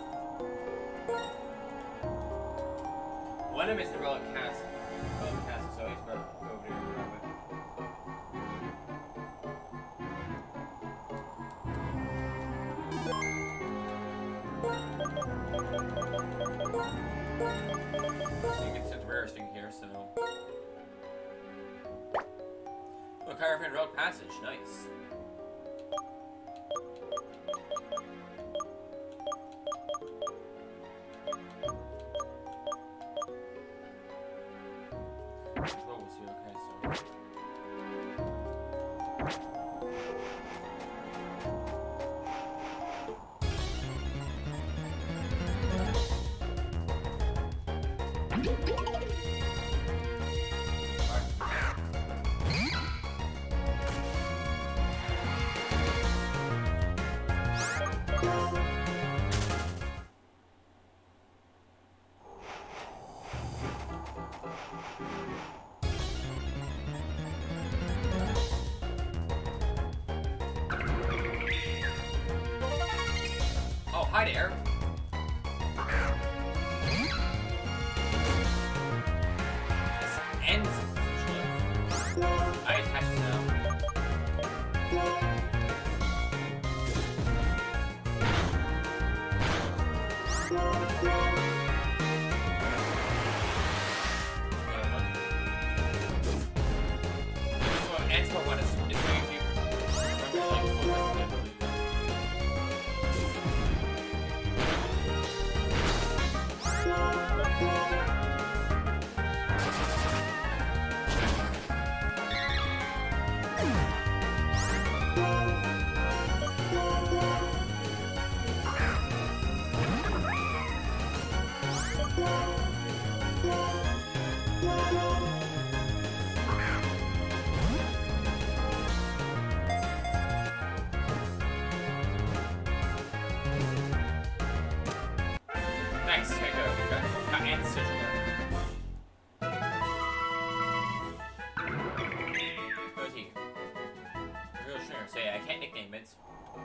One of them is the Relic Castle. So he's going to go over here and grab it. You can set the rarest thing here, so. Look, Hierophant Road Passage, nice. What was here? Okay, so. Oh, hi there. This ends essentially. I attach it now. Nice, here you go. Got answers. Who's he? Real sure. Say I can't nickname it.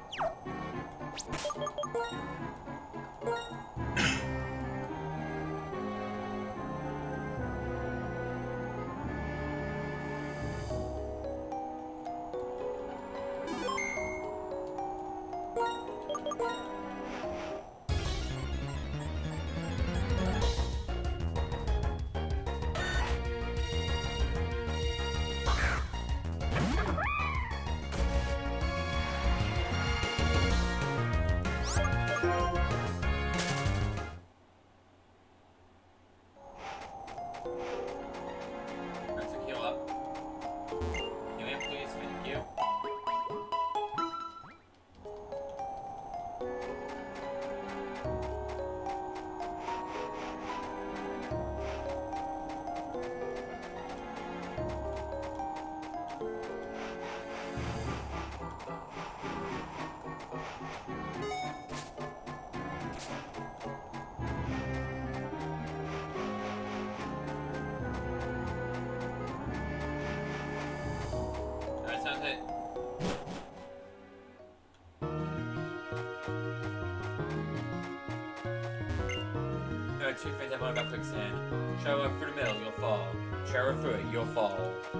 There are two things I've learned about quicksand. Travel through the middle, you'll fall. Travel through it, you'll fall.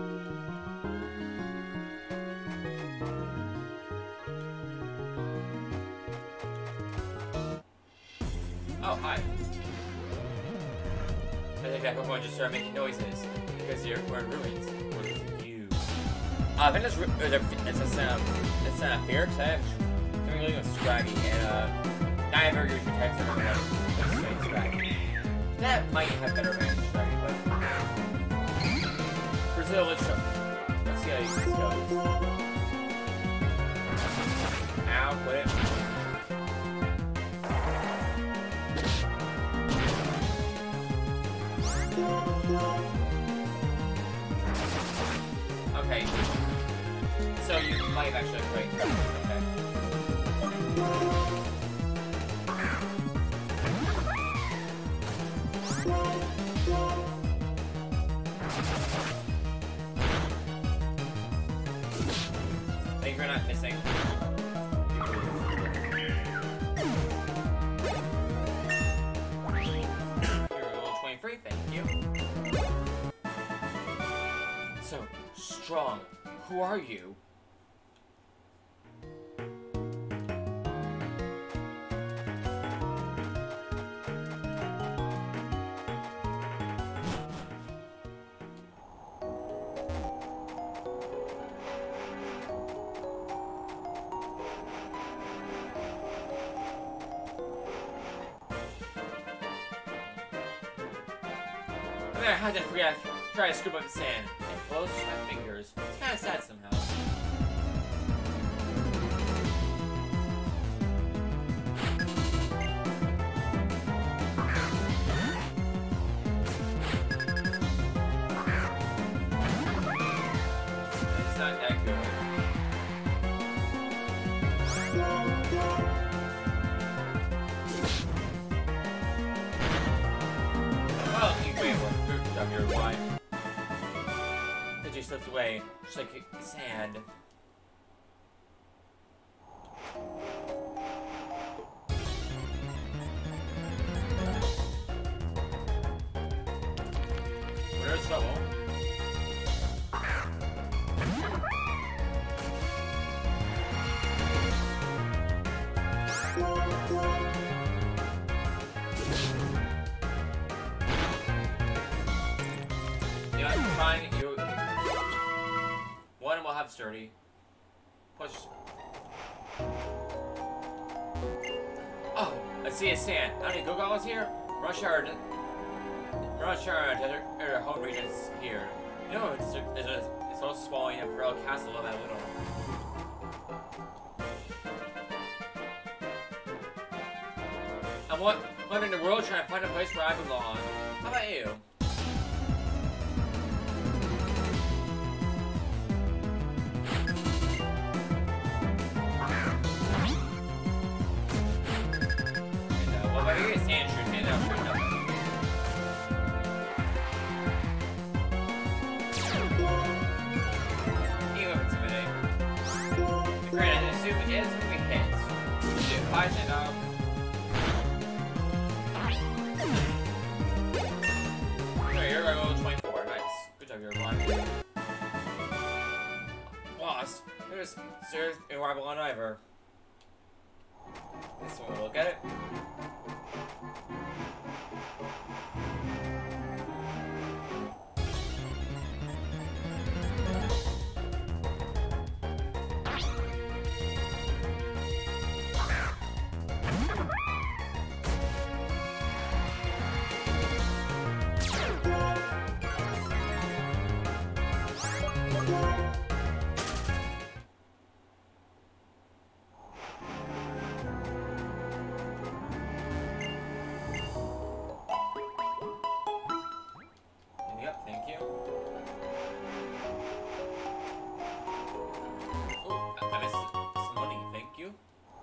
Oh, hi. I think that Pokemon just started making noises because we're in ruins. What is you? I think it's a fear because I'm really scraggy and not a very good types of scraggy. That might have better range scraggy, but Brazil, let's see how this goes. Ow, quit it. Okay. So you might actually break. Okay. Thank you for not missing. You're level 23, thank you. So strong. Who are you? I had to try to scoop up the sand. It flows through my fingers. It's kind of sad somehow. It's not that good. Well, you great work. Good job, your wife. Because you slipped away, just like sand. Where's trouble? Yeah, I'm trying you. One will have sturdy. Push. Oh, I see a sand. How many Go-Go's here? Rush hour desert or home region has disappeared. You know, it's also swallowing up Ferrell Castle little by little. I'm wandering the world trying to find a place where I belong. How about you? is we hit. Shit, 5 and Okay, you're gonna go 24. Nice. Good job, you're blind. Lost. There's serious arrival on Ivor. This one, we'll look at it. Yep, thank you. Oh, I missed some money, thank you.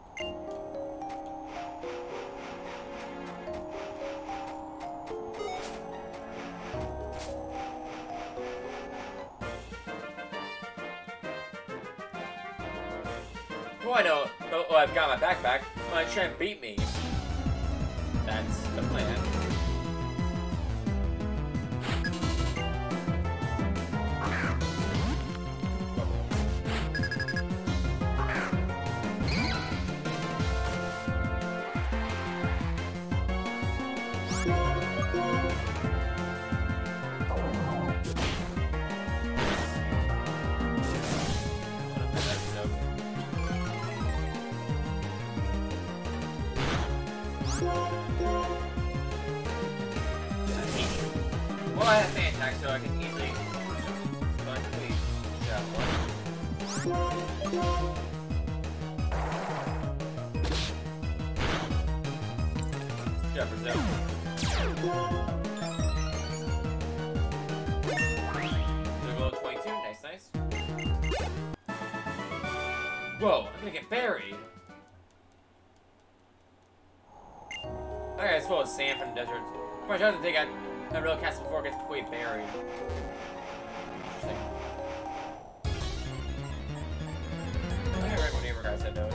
Oh, I know. Oh, I've got my backpack. Oh, I try and beat me. That's the plan. Well, I have fan attack, so I can easily Jefferson. Level 22, nice. Whoa, I'm gonna get buried. Okay, it's full of sand from the desert. Much other thing a real castle before it gets completely buried. Interesting. I think I read what neighbor guy said though.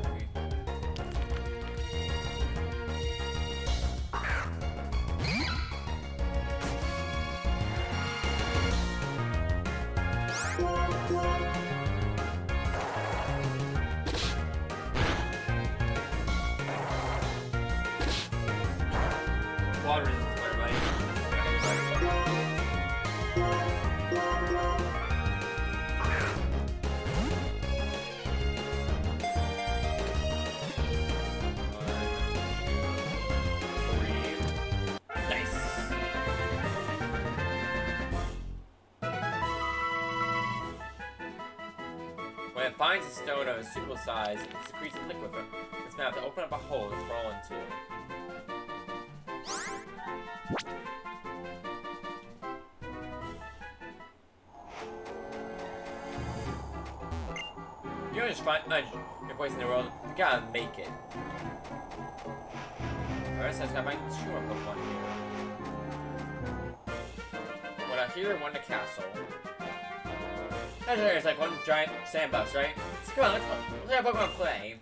Water resistance, everybody. Nice. When it finds a stone of a suitable size, it secretes a liquid from its mouth to open up a hole to crawl into. You don't just find your place in the world, you gotta make it. Alright, so I got my consumer Pokemon here. When I hear one in the castle. There's like one giant sandbox, right? So come on, let's have Pokemon play.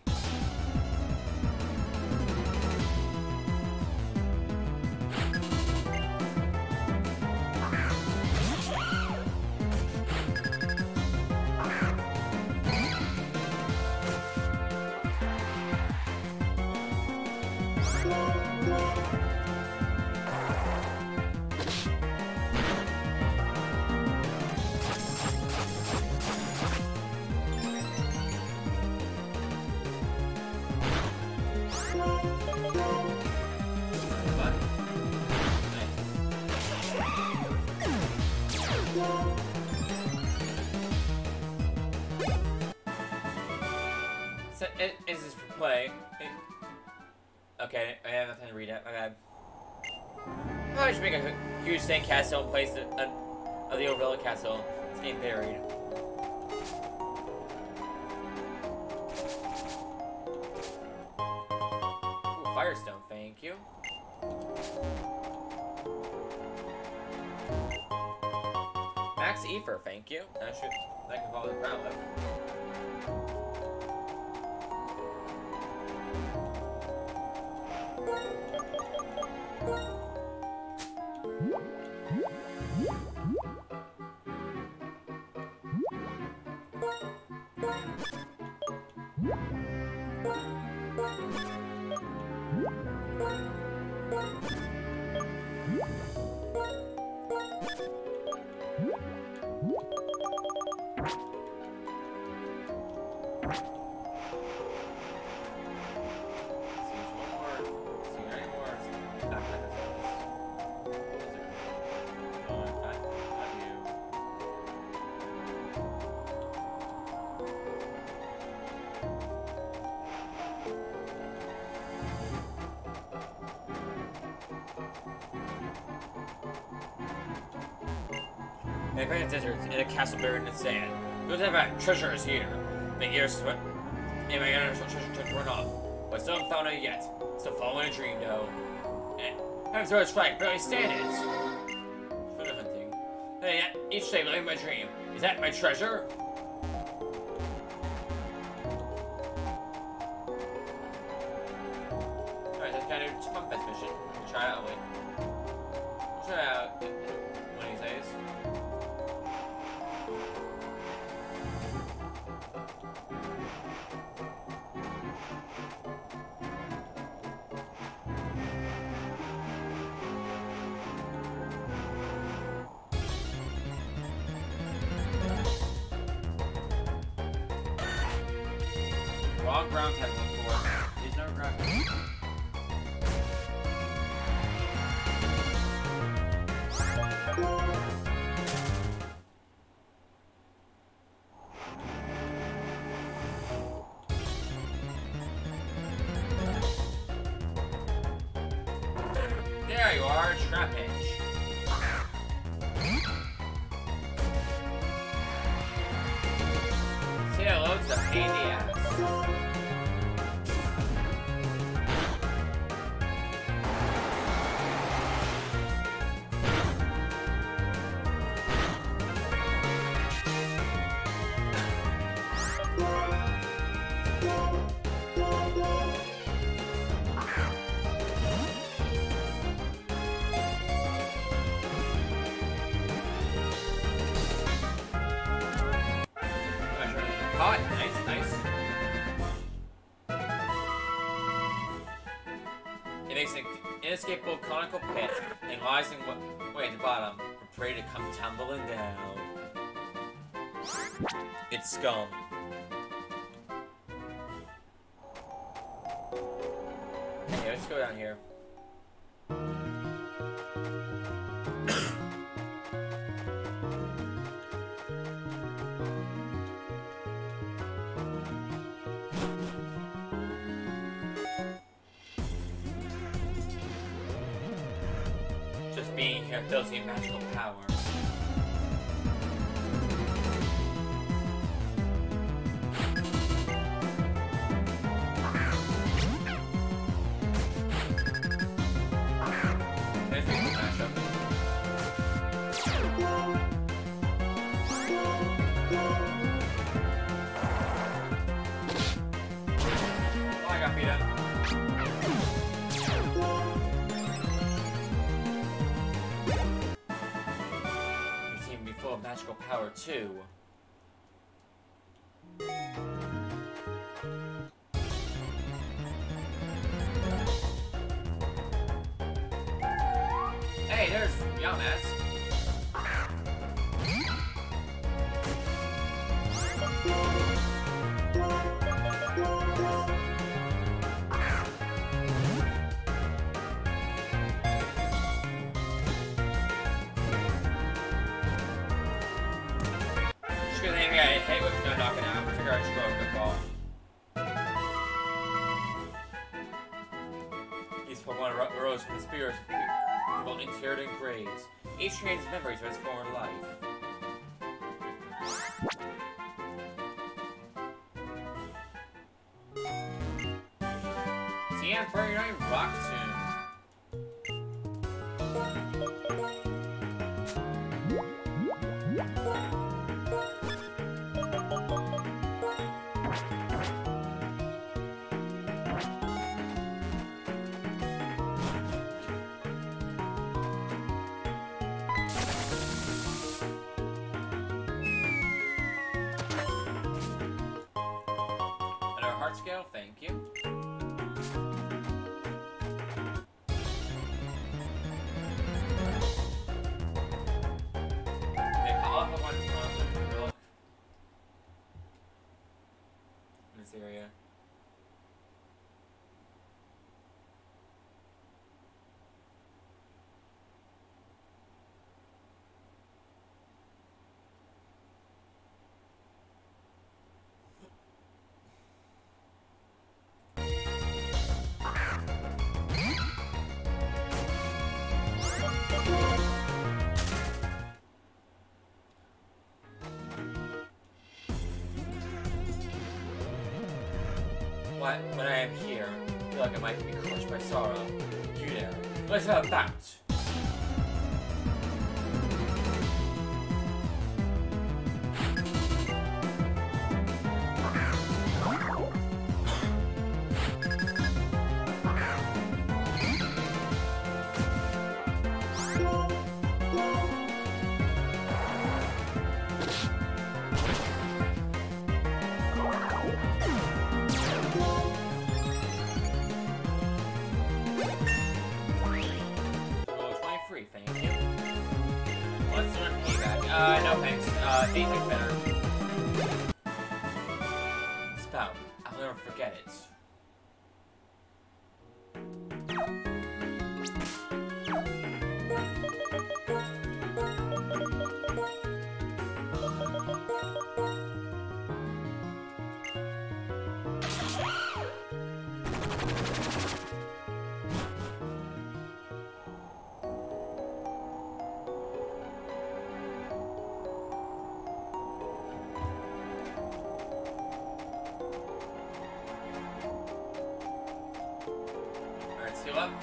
So, is this for play? Okay, I have nothing to read it. My bad. I should make a huge sand castle in place of the old villa castle. It's getting buried. Ooh, Firestone, thank you. Max Ether, thank you. I can follow the ground lift. In the great deserts, in a castle buried in the sand. Those have a treasure is here. The years sweat. And my treasure took run off. But still haven't found it yet. Still following a dream though. And having thrown a strike, barely stand it. Treasure hunting. Hey, each day living my dream. Is that my treasure? Alright, that's kind of compass mission. We'll try it out, wait. We'll try it out one of these days. Wrong ground type before. There's no ground. There you are, trap edge. Say hello to the pain in the ass. Hot, nice, nice. It makes an inescapable conical pit and lies in way at the bottom, for prey to come tumbling down. It's scum. Okay, let's go down here. Just being here fills you magical power. There's a good mashup. Oh, I got beat up. Magical power too. Hey, there's Yamask. I hate what's gonna knock it out. Figure out stroke the ball. These Pokemon arose from the spirits of people interred in graves. Each trains memories of its former life. CM 39 Rock Tomb. art scale, thank you. In this area. When I am here, I feel like I might be crushed by sorrow. You there. Let's have a bout. Thank you. Let's do a payback. No thanks. 8 is better. Spout. I'll never forget it. Seal up.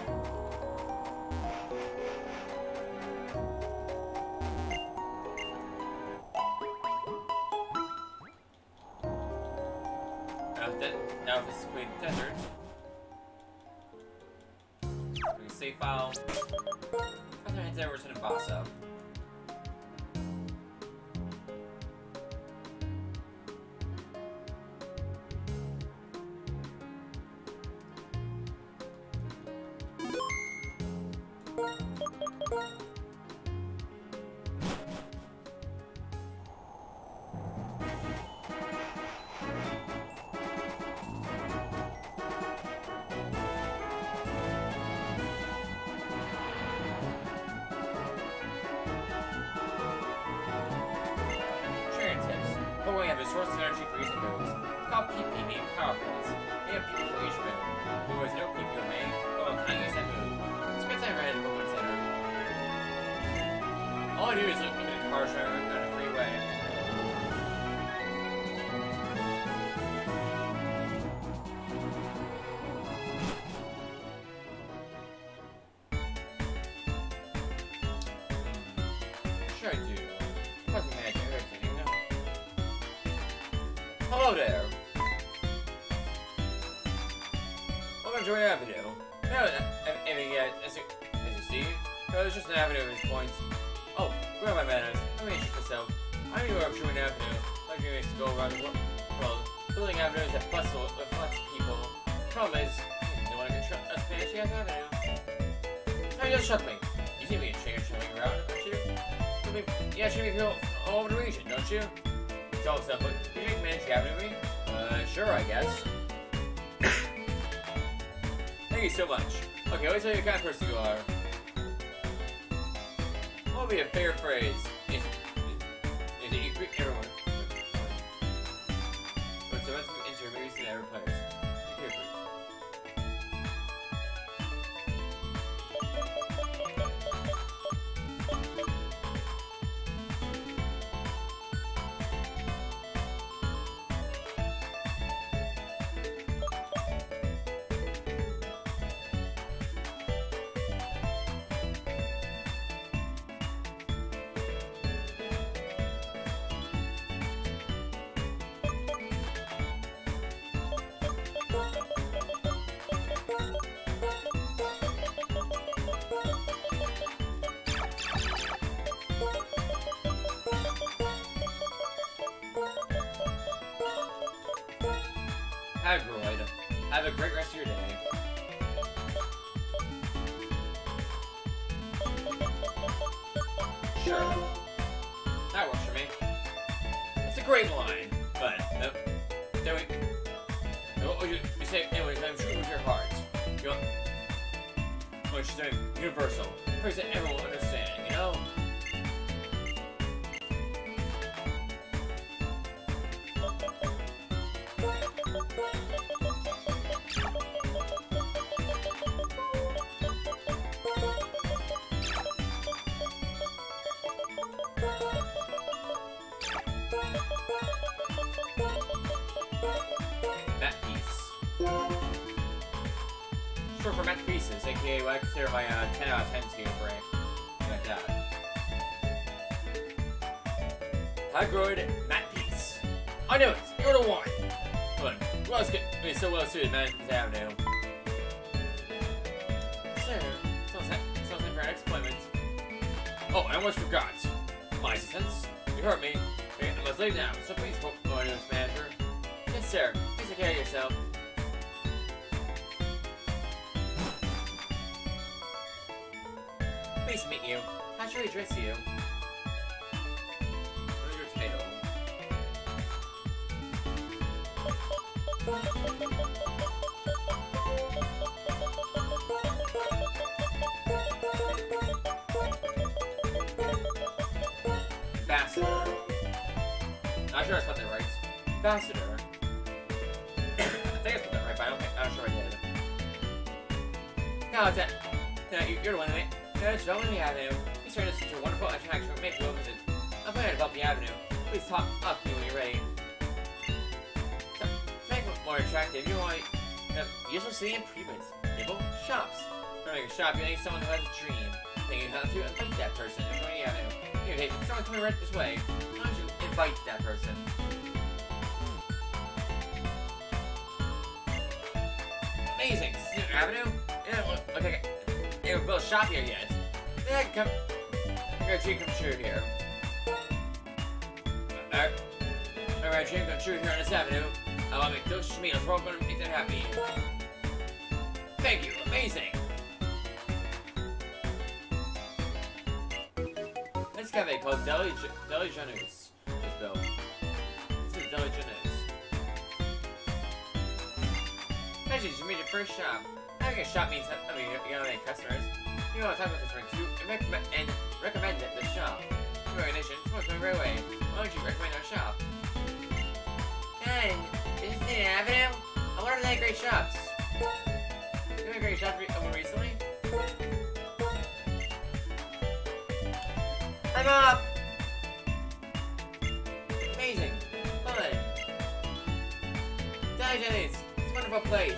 Now if it's clean desert, we can save file. I'm gonna head over to the boss up. We have a source of energy for using moves. Called PP power plays. We have PP for each move. Who has no PP remain? Oh, can I use that move? It's good time ran to Pokemon Center. All I do is look at the car driver on a freeway. Sure I do. Fucking magic, everything, you know? Hello there. Welcome to Joy Avenue. No, I mean, yeah, as you see, there's just an avenue at this point. Oh, where are my manners? Let me introduce myself. I'm new to Joy Avenue. My dream is to go around the world, building avenues that bustle with lots of people. Problem is, no one can trust us fancy avenue. Now you just shut me. You see me in chairs showing around, don't you? Yeah, should be people all over the region, don't you? It's all stuff, but can you manage the avenue? Sure, I guess. Thank you so much. Okay, let me tell you the kind of person you are. What would be a fair phrase? Is that you greet everyone. But so let's enter maybe some every players. Be careful. Aggro. Have a great rest of your day. Sure. That works for me. It's a great line, but then you say anyways, I'm true with your heart. You know, which is universal. Phrase that everyone will understand, you know? For masterpieces, aka what I consider my 10 out of 10 scale break. Like that. High grade matte piece. I knew it! You're the one! Good. Well, it's good. I mean, so well suited, Madison's Avenue. Sir, sounds like for our next appointment. Oh, I almost forgot. My assistants, you heard me. I must leave now, so please go to this manager. Yes, sir. Please take care of yourself. Pleased to meet you. How should I address you? What is your title? Ambassador. Not sure I spelled that right. Ambassador. I think I spelled that right, but I'm not sure I did. No, it's that. No, you're the one, mate. It's Roman the Avenue. Please turn this into a wonderful attraction. Make a visit. I'm planning to bump the avenue. Please talk up to me when you're ready. So, to make it more attractive, you want usual city improvements. People, shops. To make a shop, you need someone who has a dream. Then you have to invite that person to join the avenue. Hey, someone coming right this way. Why don't you invite that person? Amazing! This is your avenue? Yeah, look, okay. They haven't built a shop here yet. I got a dream come true here. Alright, dream come true here on this avenue. I want to make delicious meals. We're all going to make them happy. Thank you. Amazing. This cafe called Deli Janus was built. This is Deli Janus. Actually, you made your first shop. Having a shop means, you don't have any customers. You know what I'm talking about customers too, and recommend it, the shop. Your organization, someone's going right away. Why don't you recommend our shop? And, is this an avenue? I wonder if they have great shops. You have a great shop recently? I'm off! Amazing. Fun. Digenis, it's a wonderful place.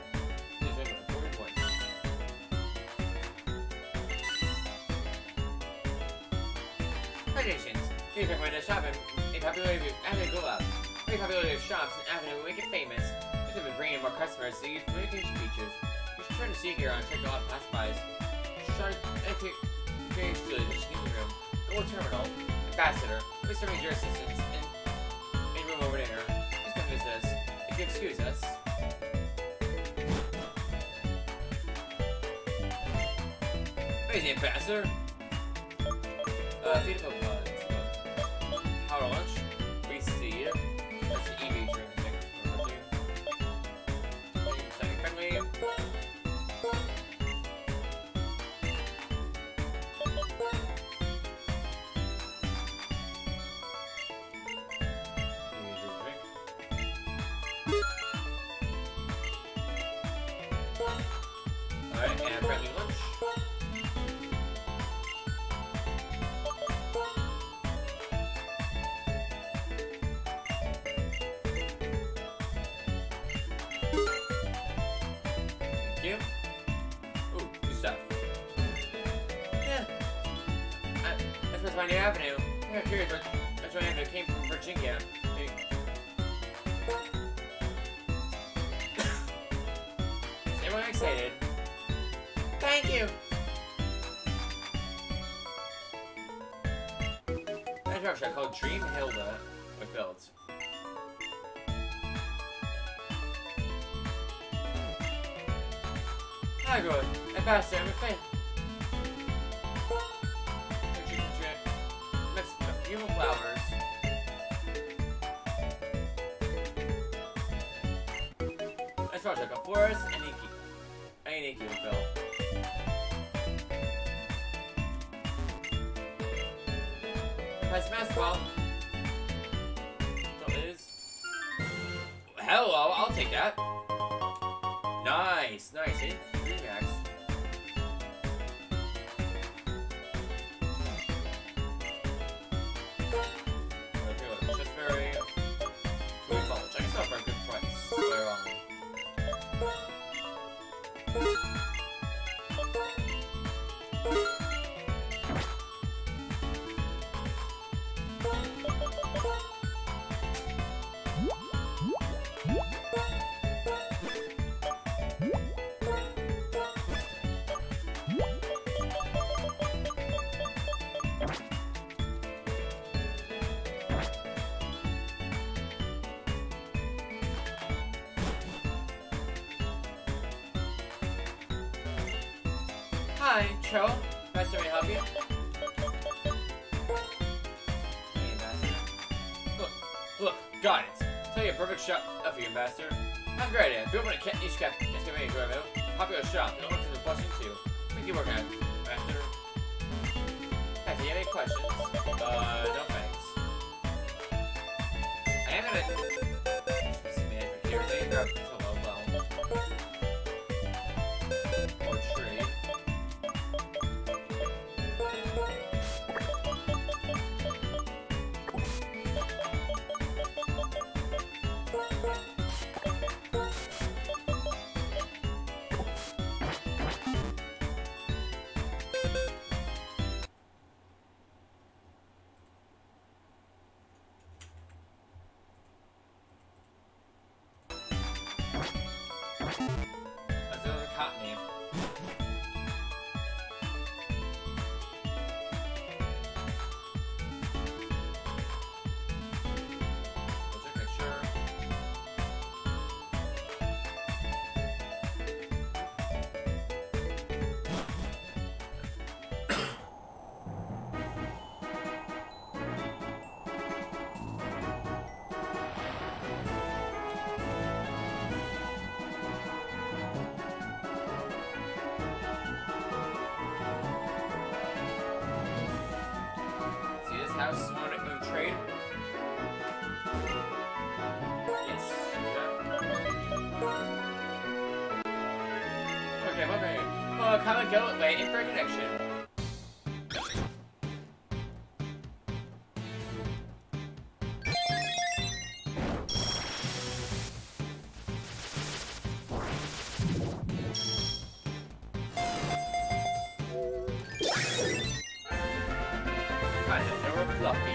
Congratulations! You recommend a shop and popularity of avenue go up. The popularity of shops and avenue will make it famous. This will be bringing more customers to use communication features. You should turn to see here on check all pass-bys. Start experience to the meeting room. The old terminal. Ambassador. Please serve your assistants in room over there. Please come visit us. If you excuse us. Where's the ambassador? Feed of buds. Power lunch. Free seed. That's the EV drink. Second friendly. Alright, and a friendly lunch. Pennsylvania Avenue. I'm curious what Pennsylvania Avenue came from Virginia. Is everyone excited? Thank you! That drop shot called Dream Hilda was built. Hi, good. Ambassador, I'm a fan. Mix beautiful flowers. Let's try like a forest and Iki will fill. Press basketball. So it is. Hello, I'll take that. Nice, nice. Max. Okay, look, just very food mulch. I can sell for a good price. Later on. Hi, Cho. Master, may I help you? Hey, Master. Look, got it. Tell you a perfect shot for you, Master. Have a great idea. If you open each excavation drive, popular shop. It'll look to the question too. We keep working on it, Master. Hey, do you have any questions? No thanks. I am gonna... management here. They grab hello, well. Or trade. Let's go to the cotton. What's your picture? House is one to trade. Yes. Okay, okay. Well, come and go, waiting for a connection. Fluffy.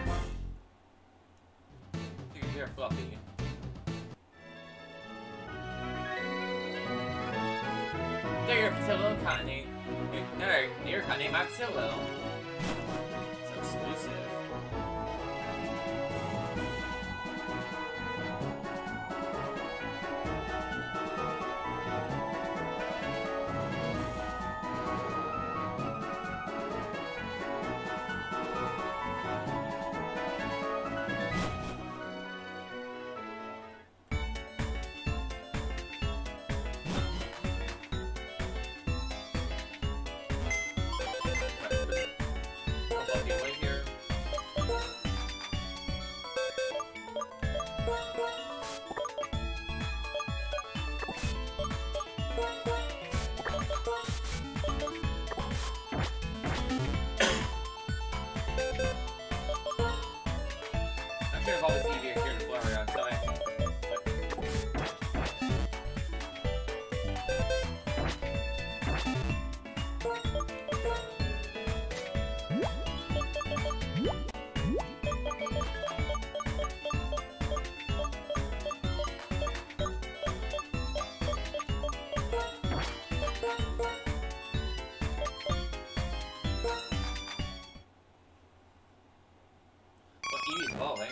You can hear Fluffy. There, your Patillo Connie. No, your Connie, my Patillo. So exclusive. All this easier here to flow around, so Eevee's evolving.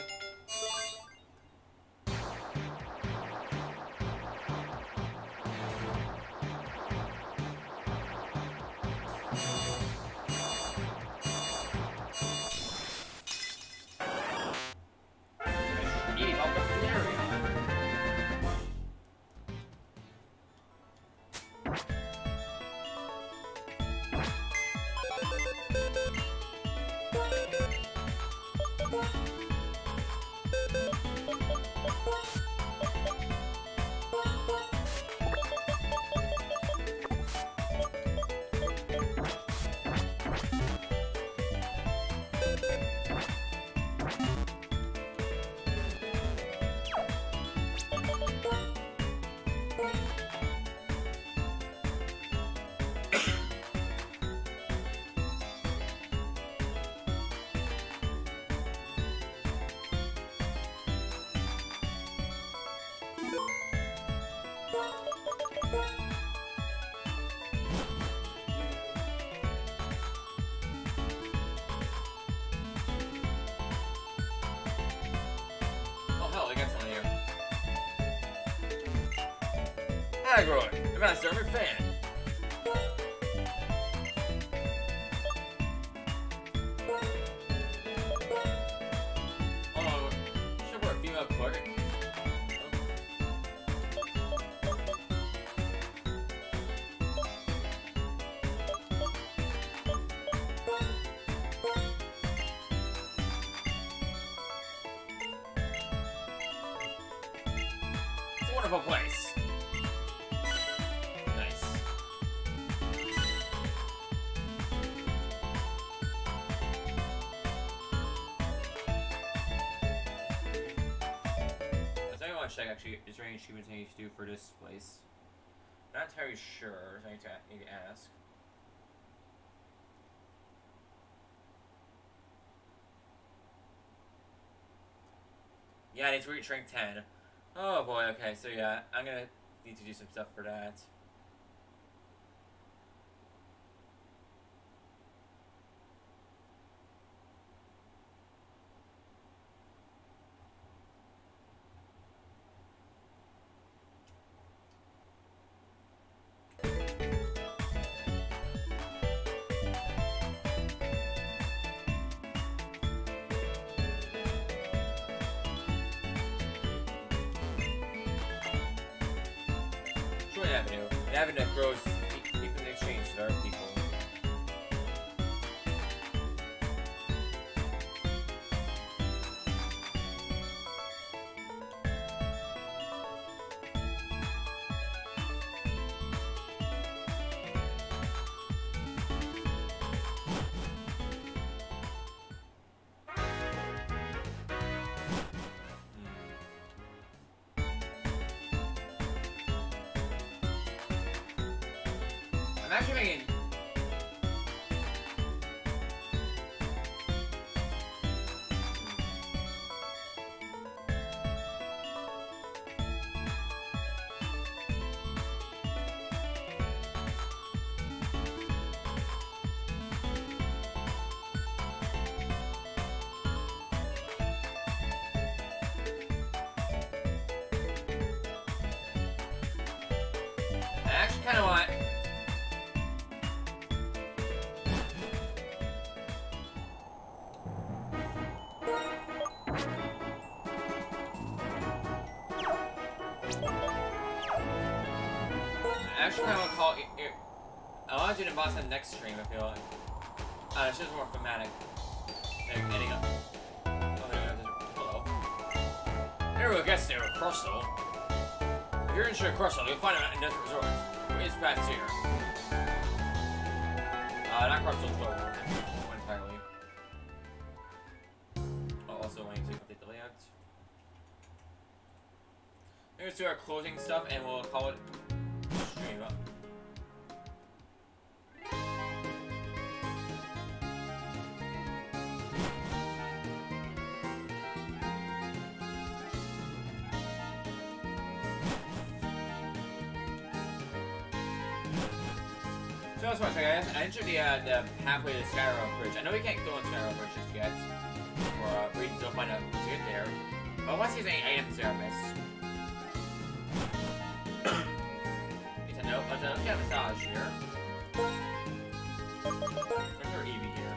Agroid, I'm gonna serve a fan. Oh, should wear a female clerk. It's a wonderful place. Check actually, is there any achievements I need to do for this place? Not entirely sure, so I need to ask. Yeah, I need to reach rank 10. Oh boy, okay, so yeah, I'm gonna need to do some stuff for that. Avenue. An avenue that grows deep in exchange with other people. I'm actually making... I actually kind of want... I actually kind of want to call it... I want to do the boss on the next stream, I feel like. It's just more thematic. Like, ending up... Oh, hello. Here we guess there, Crustle. If you're interested in Crustle, you'll find it in Desert Resort. It's past here. Not Crustle, but entirely. Oh, also, I need to update the layout. Let's do our closing stuff, and we'll call it stream up. So that's much, guys. I entered the halfway to the Skyrock Bridge. I know we can't go on Skyrock Bridge just yet, for reasons we'll find out once we get there. But I want to see if there's any items there I missed. It's a note. Let's get a massage here. Where's our Eevee here?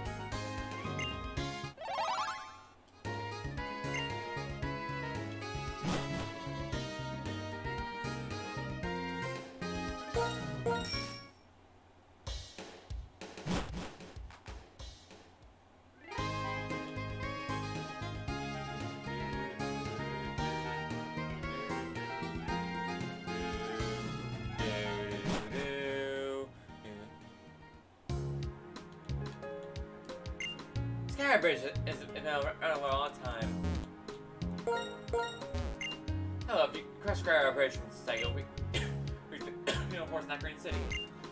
Sky Bridge is been around a long time. Hello, if you cross Sky Bridge from the site, you'll reach the horse in that green city.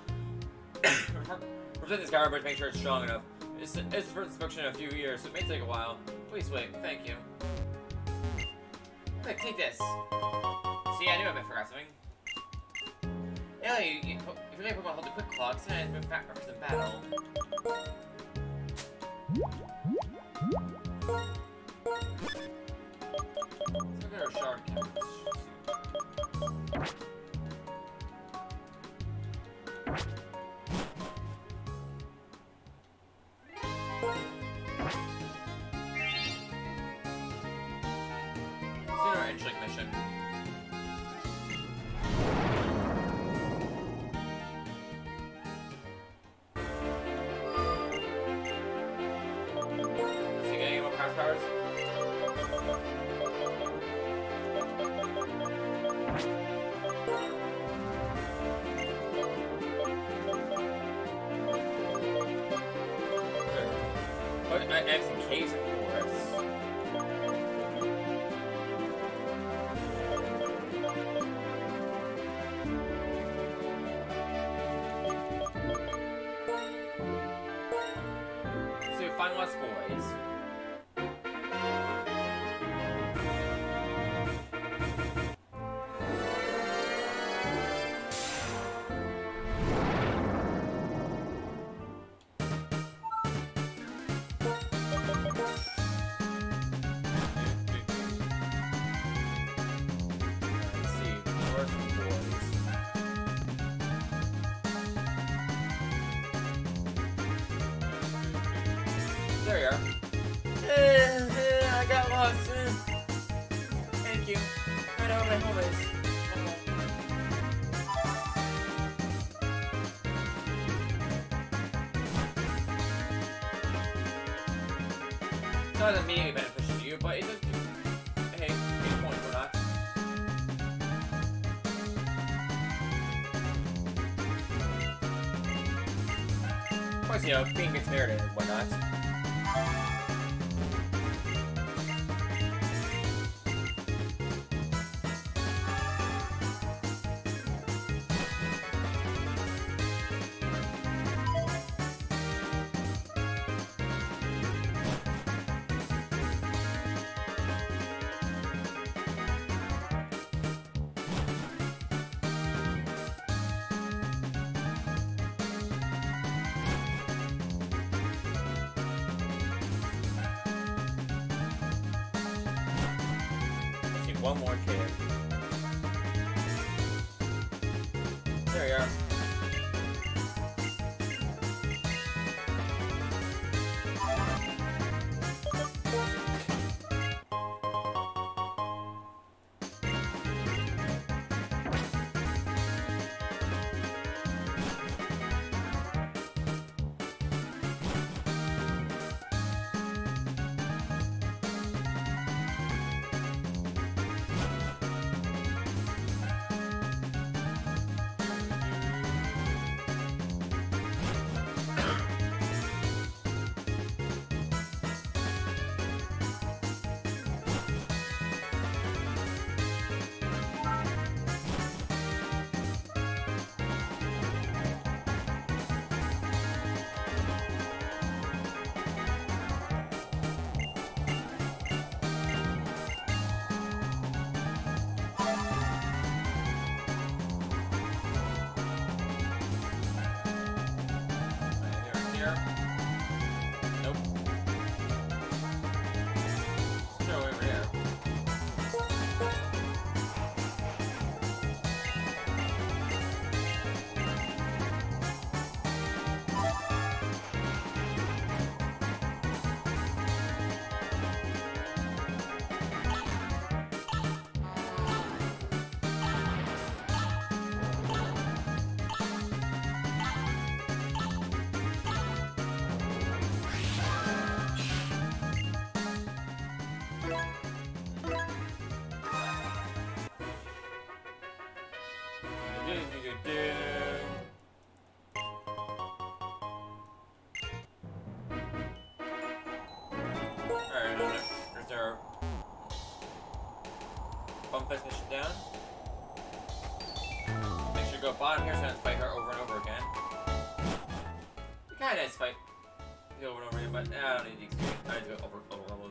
Protect the Sky Bridge, make sure it's strong enough. It's the first inspection in a few years, so it may take a while. Please wait, thank you. Quick, take this. See, I knew I forgot something. Yeah, if you like Pokemon, hold the quick clock, sometimes move backwards in battle. Let's look at our shard counts. Let's do our Edgelink mission. Powers. But I have some caves, of course. So find lost boys. There you are. I got lost. Thank you. I know where my home is. It's not immediately beneficial to you, but it does do. Hey, 8 points or not. Of course, you know, being good narrative and whatnot. One more kid. There you are. our Funfest mission down. Make sure to go bottom here so I don't have to fight her over and over again. Kinda nice fight. Over and over again, but I don't need the experience. I need to go over level.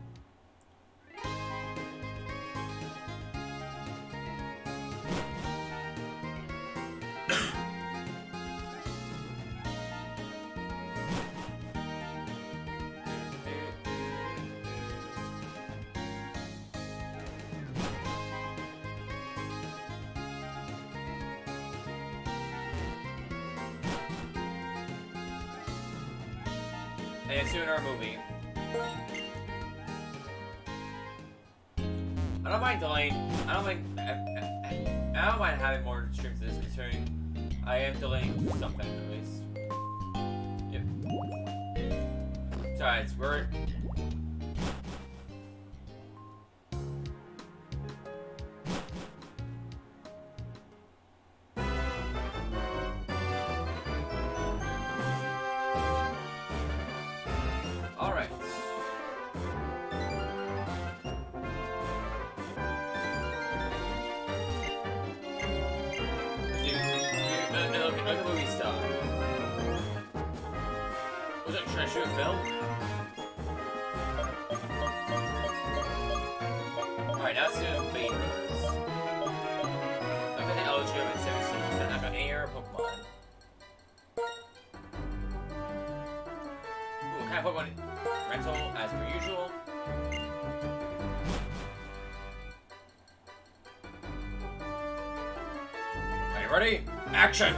And soon our movie. I don't mind delaying. I don't mind having more streams of this, considering I am delaying something at least. Yep. Besides, we're. Shoot film. Alright, now let's do the favors. I've got the LGO at 17%. I've got any other Pokemon. Ooh, what kind of Pokemon? Rental, as per usual. Are you ready? Action!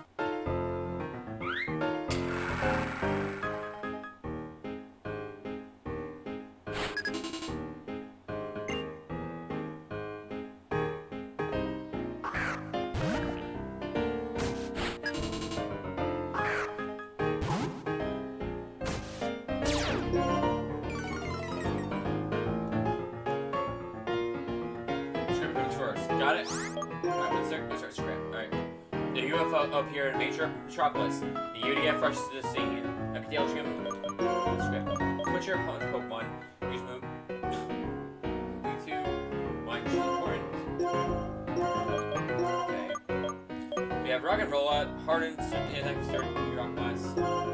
Got it? Alright, let's start script. Alright. The UFO up here in major metropolis. The UDF rushes to the scene. FTL script. Switch your opponent's Pokemon. Use move. 2, 1, okay. We have Rock and Roll Out, Hardened, and start Rock Blast.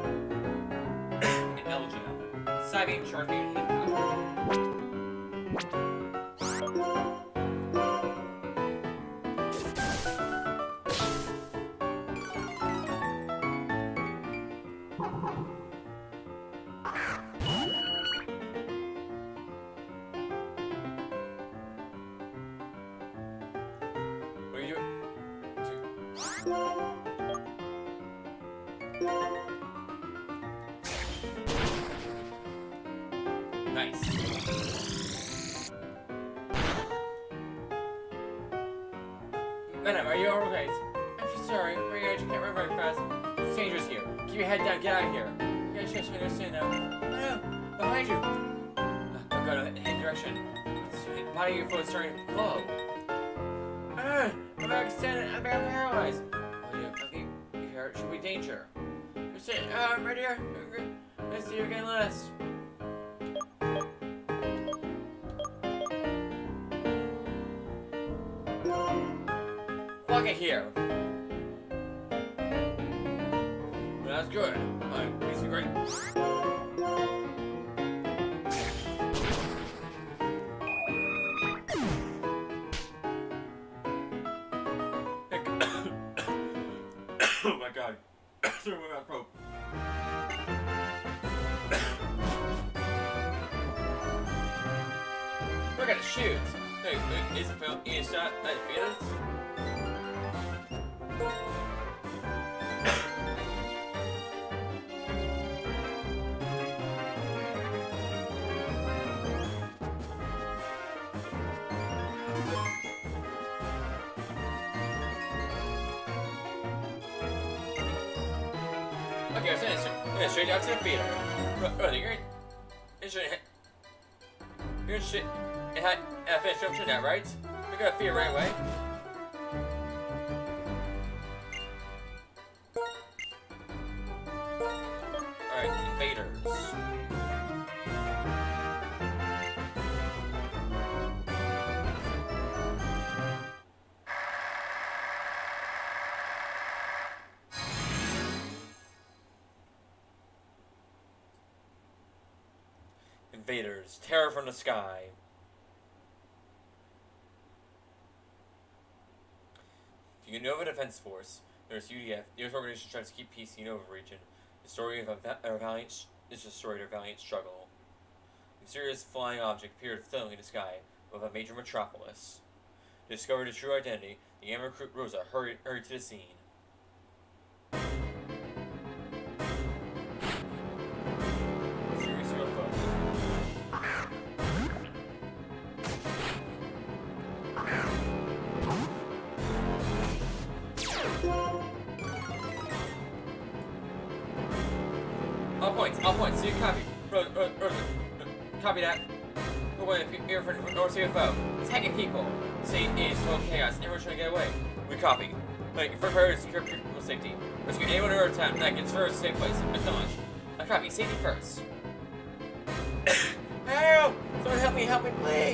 And LGL. Psybeam, Shark Beam, Hit Power. Madam, are you alright? I'm so sorry. I can't run very fast. It's dangerous here. Keep your head down. Get out of here. You got a chance to understand now. No, behind you. I've got a hidden direction. Body of your foot is starting to glow. I'm extended. I'm paralyzed. Here should be danger. You're saying, I'm right here. Let's see you again less. Block it here. Well, that's good. This is great. Oh my god. Through my mouth probe. We're gonna shoot. Hey, is it shot at Felix? Okay, so I'm gonna straight out to the feeder. Oh, you're gonna shit. It had finish up to that, right? We're gonna feeder right away. Alright, invaders. invaders. Terror from the sky. The Unova Defense Force, known as UDF, the U.S. organization tries to keep peace in the Unova region. The story of a valiant is the story of a valiant struggle. A mysterious flying object appeared suddenly in the sky above a major metropolis. To discover the true identity, the young recruit Rosa hurried to the scene. Serious UFO. All points, so you copy. Rosa, copy that. Go away, here for North UFO. It's hacking people. Say it's total chaos, everyone's trying to get away. We copy. Like, first priority is secure people safety. Rescue anyone in our town, that gets first, safe place. Acknowledge. I copy, safety first. Help! Someone help me, please!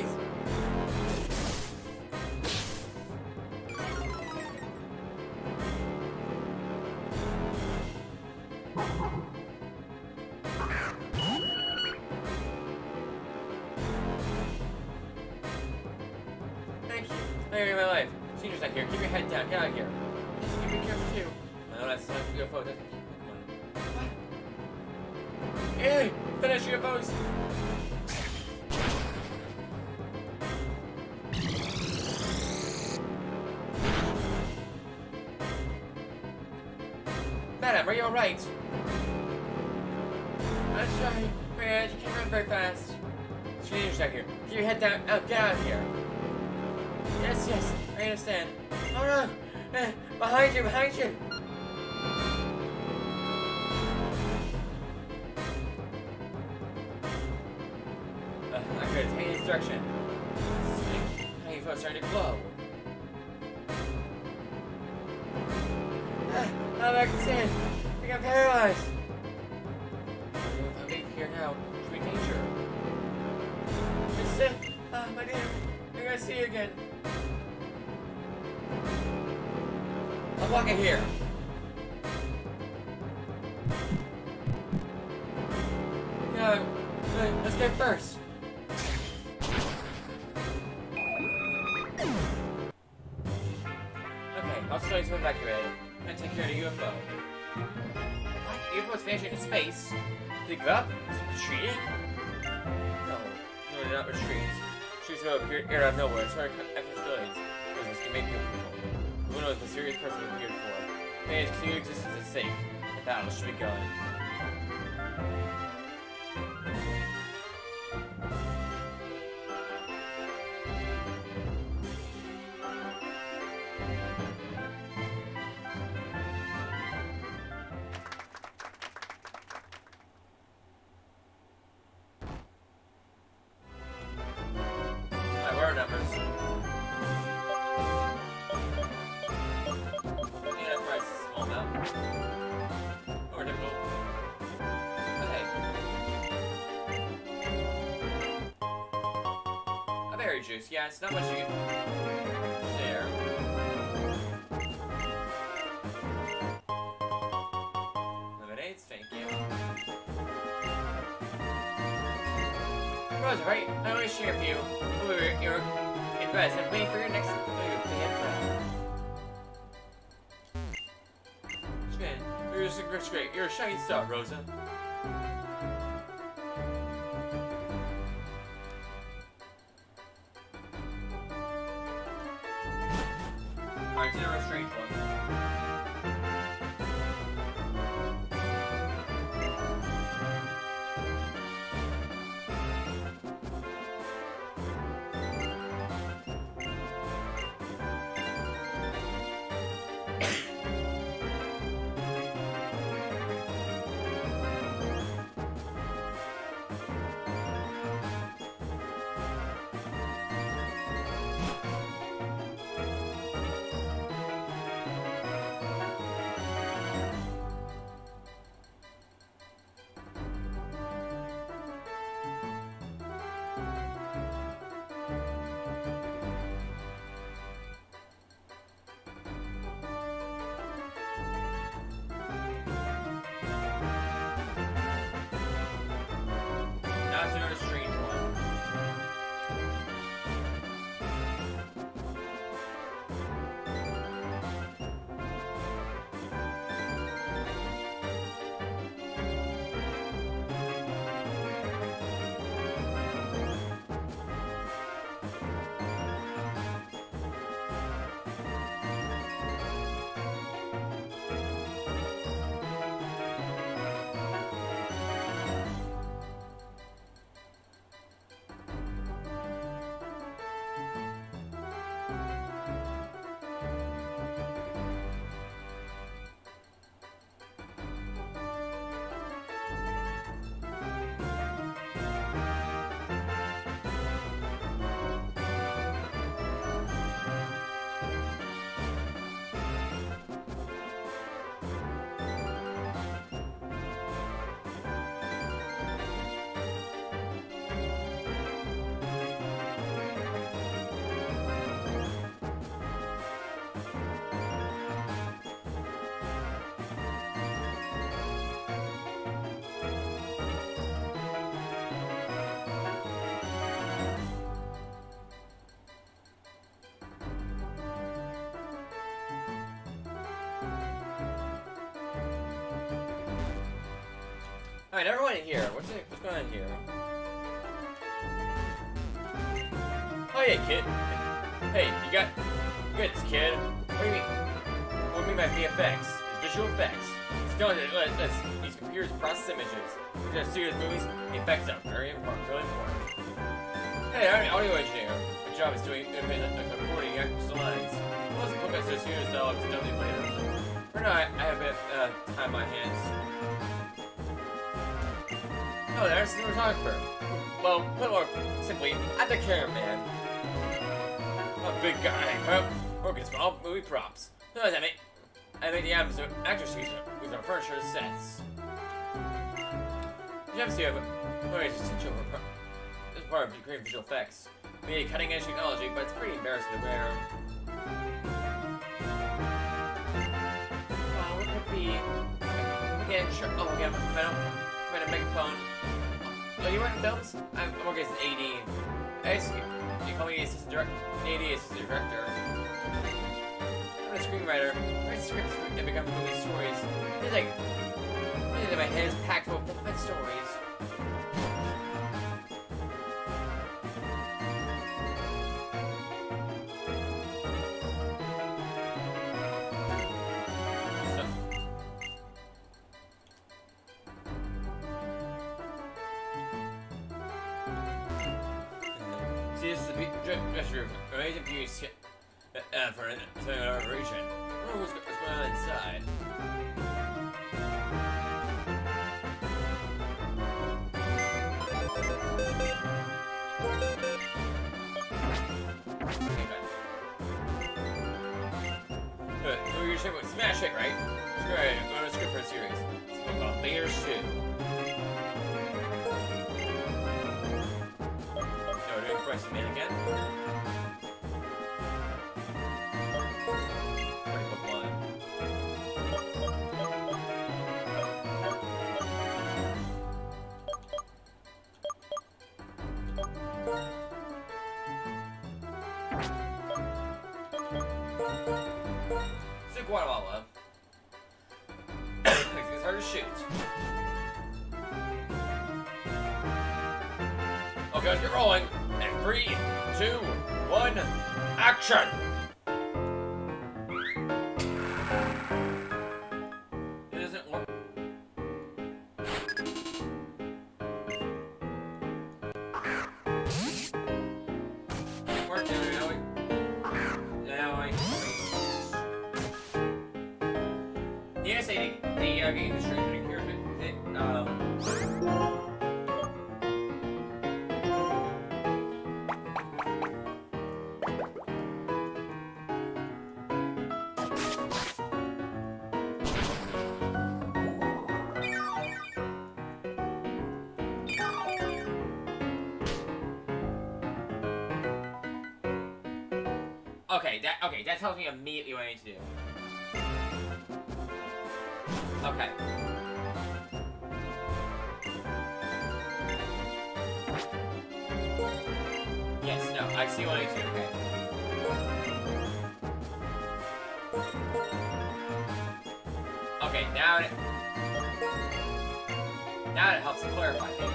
Hey, my life. Senior's not here. Keep your head down. Get out of here. Just be careful too. I know that's not UFO. Doesn't keep Pokemon. What? Hey! Finish UFOs! Madam, are you alright? I'm sorry. Man, you can't run very fast. Senior's not here. Keep your head down. Get out of here. Yes, I understand. Oh no! Behind you! I could take this direction. How you folks starting to glow? I'm back to sand. I got paralyzed. If I'm leaving here now, should be danger. It's it. My dear. I'm gonna see you again. I'll walk in here. Yeah, let's get first. Okay, I'll show you some evacuated. I'm gonna take care of the UFO. What? The UFO's vanishing in space? Did it go up? Is it retreating? No, they're not retreat. Trees will appear out of nowhere. Sorry, after civilians. This can make people people. Who knows the mysterious person we appeared for? Hey, his continued existence is safe. The battle should be going. Juice. Yeah, it's not much you can share. Lemonades, thank you. Rosa, right? I always share for you. You're in bed. I'm waiting for your next You're great. You're a shining star, Rosa. Alright, so they're a strange one. Alright, never went in here. What's going on here? Oh yeah, kid. Hey, you got this, kid. What do you mean? What do you mean by VFX? It's visual effects. It's going to these computers process images. We're gonna see movies. The effects are very important, really important. Hey, I'm an audio engineer. My job is doing recording actors' lines. Most of the book I just use dialogue to dummy later. For now, I have a bit of time on my hands. Oh, there's the photographer. Well, put more simply, I'm the cameraman. I'm a big guy. Working small movie props. Sometimes I make the items of actors use with our furniture sets. You have to see this is part of creating visual effects. We need cutting edge technology, but it's pretty embarrassing to wear. What could it be? Again, sure. Oh, again, I'm a megaphone. Oh, you working films? I'm working as an AD. You call me assistant director. AD assistant director. I'm a screenwriter. I write scripts and become movie stories. It's like my head is packed full of my stories. See, this is the dress room. Amazing views for our region. What's going on inside? Good. So you're saying smash it, right? Sure, I'm going to script for a series. It's called Layers 2. Pressing in again. Pretty cool one. It's like Guatemala. It's hard to shoot. Okay, let's get rolling. And 3, 2, 1, action! It doesn't work. It worked, now I yes, the game industry here Okay, that tells me immediately what I need to do. Okay. Yes, no, I see what I need to do, okay. Okay, now it helps to clarify things.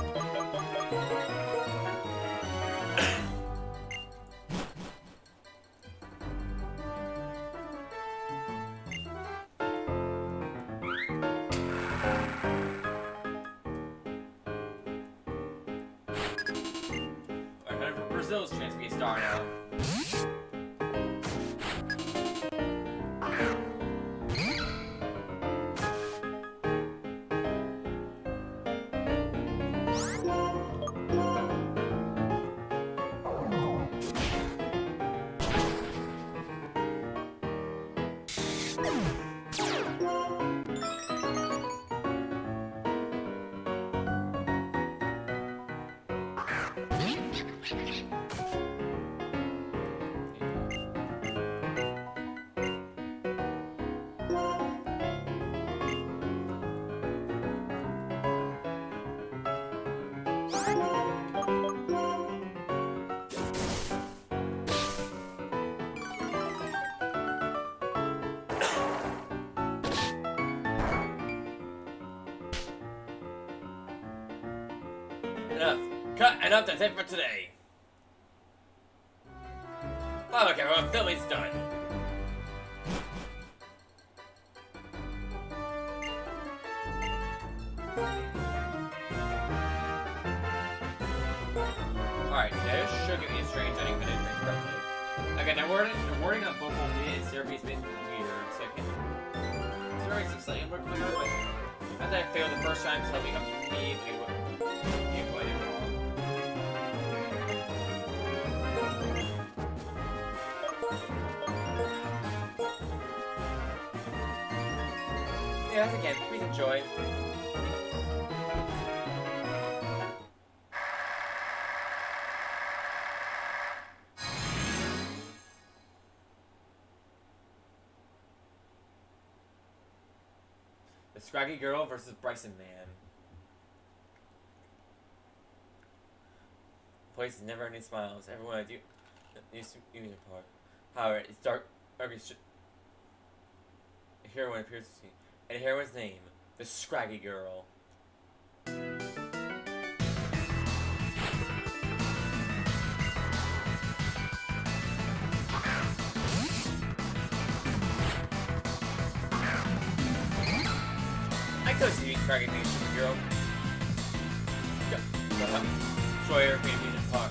Brazil's chance to be a star now. Enough. Cut. Enough. That's it for today. Oh, look, everyone. Filming's done. Alright, this should get me strange. I didn't get it correctly. Again, the wording on both will be in series been weird, so I can't. It's slightly more clear, but after I failed the first time, tell me immediately what I did wrong. Yeah, that's again. Please enjoy. The Scraggy Girl versus Bryson Man. Place is never any smiles. Everyone I do needs to be apart. However, it's dark. A heroine appears to see. And the heroine's name, the Scraggy Girl. I could see Scraggy being a superhero. Destroyer, Phoenix Park.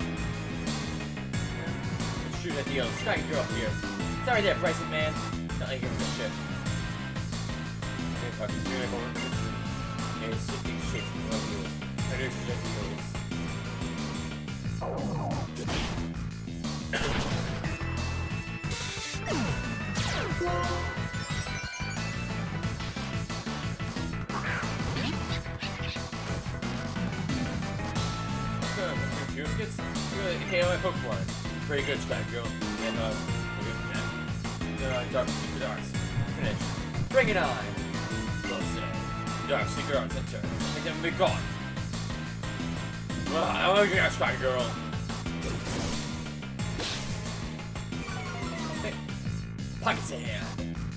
Shoot that deal. Scraggy Girl here. Sorry there, Bryson Man. Not like you're for shit. Fucking beautiful. And it's shifting shit from over you. I do suggest you Halo and Pokémon. Pretty good, Scraggy Girl. And, Dark Secret Arts. Finish. Bring it on! Dark Secret Arts Center. Make them be gone. I want to get a Scraggy Girl. Hey. Pockets in hand.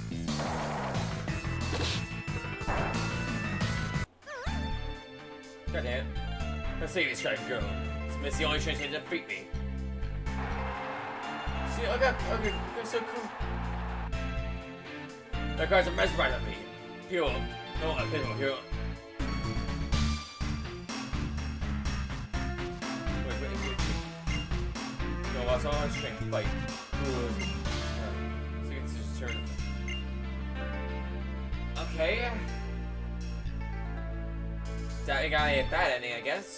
God damn it. Let's see this Scraggy Girl. It's the only chance to defeat me. See, okay, they're so cool. The guards are mesmerized on me. People, no, people here. Wait. No, that's all our strength. Fight. So it's just turn. Okay. That got a bad ending, I guess.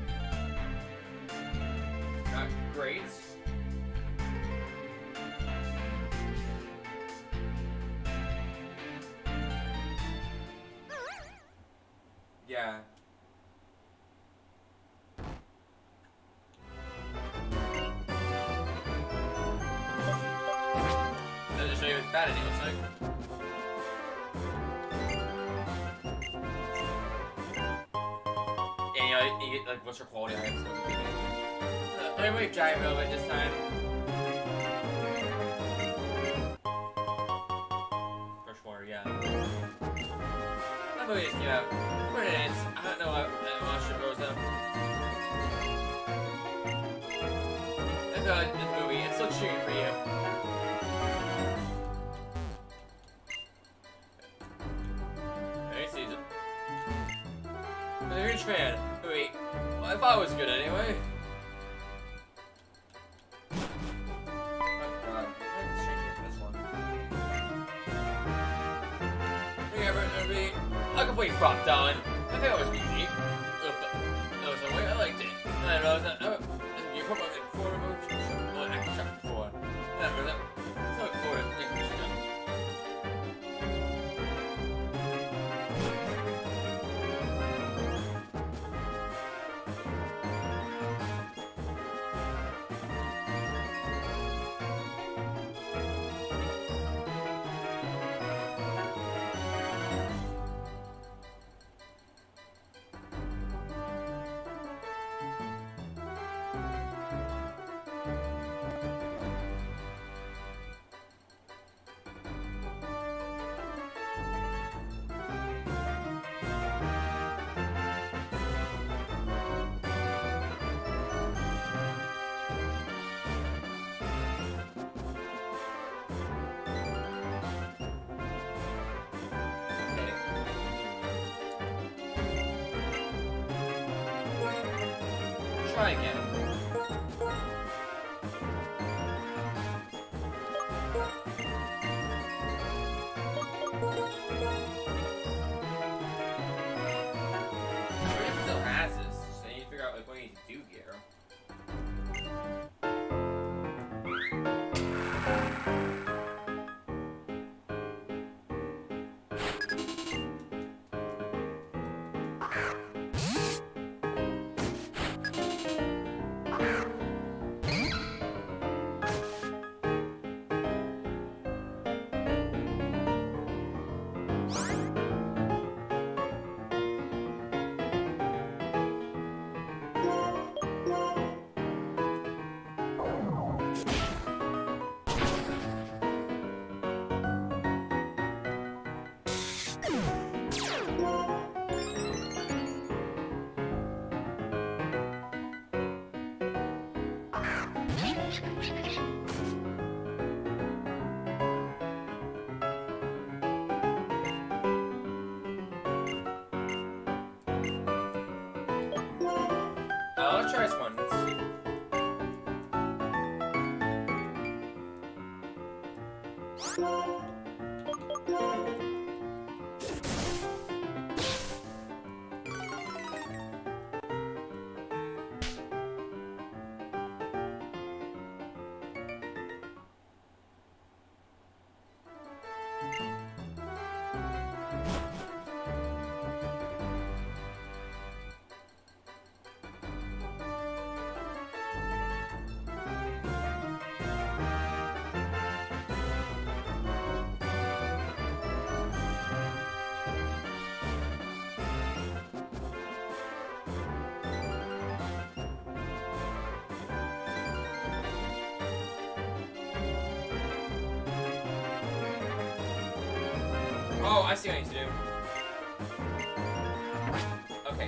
Not great. Yeah. Doesn't show you it's bad ending, looks like. And you get like what's your quality items. Let me wave Giant a little bit this time. First water, yeah. That movie just came out. What it is, I don't know what monster goes up. I feel like this movie, it's still cheering for you. Hey, season. I'm a huge fan. Wait, well, I thought it was good anyway. I completely propped on. I think it was unique. That was the way I liked it. I don't know. You put my before I can check before. So important. try again. It still has this, so you need to figure out like what you need to do here. Let's try this one. Oh, I see what I need to do. Okay.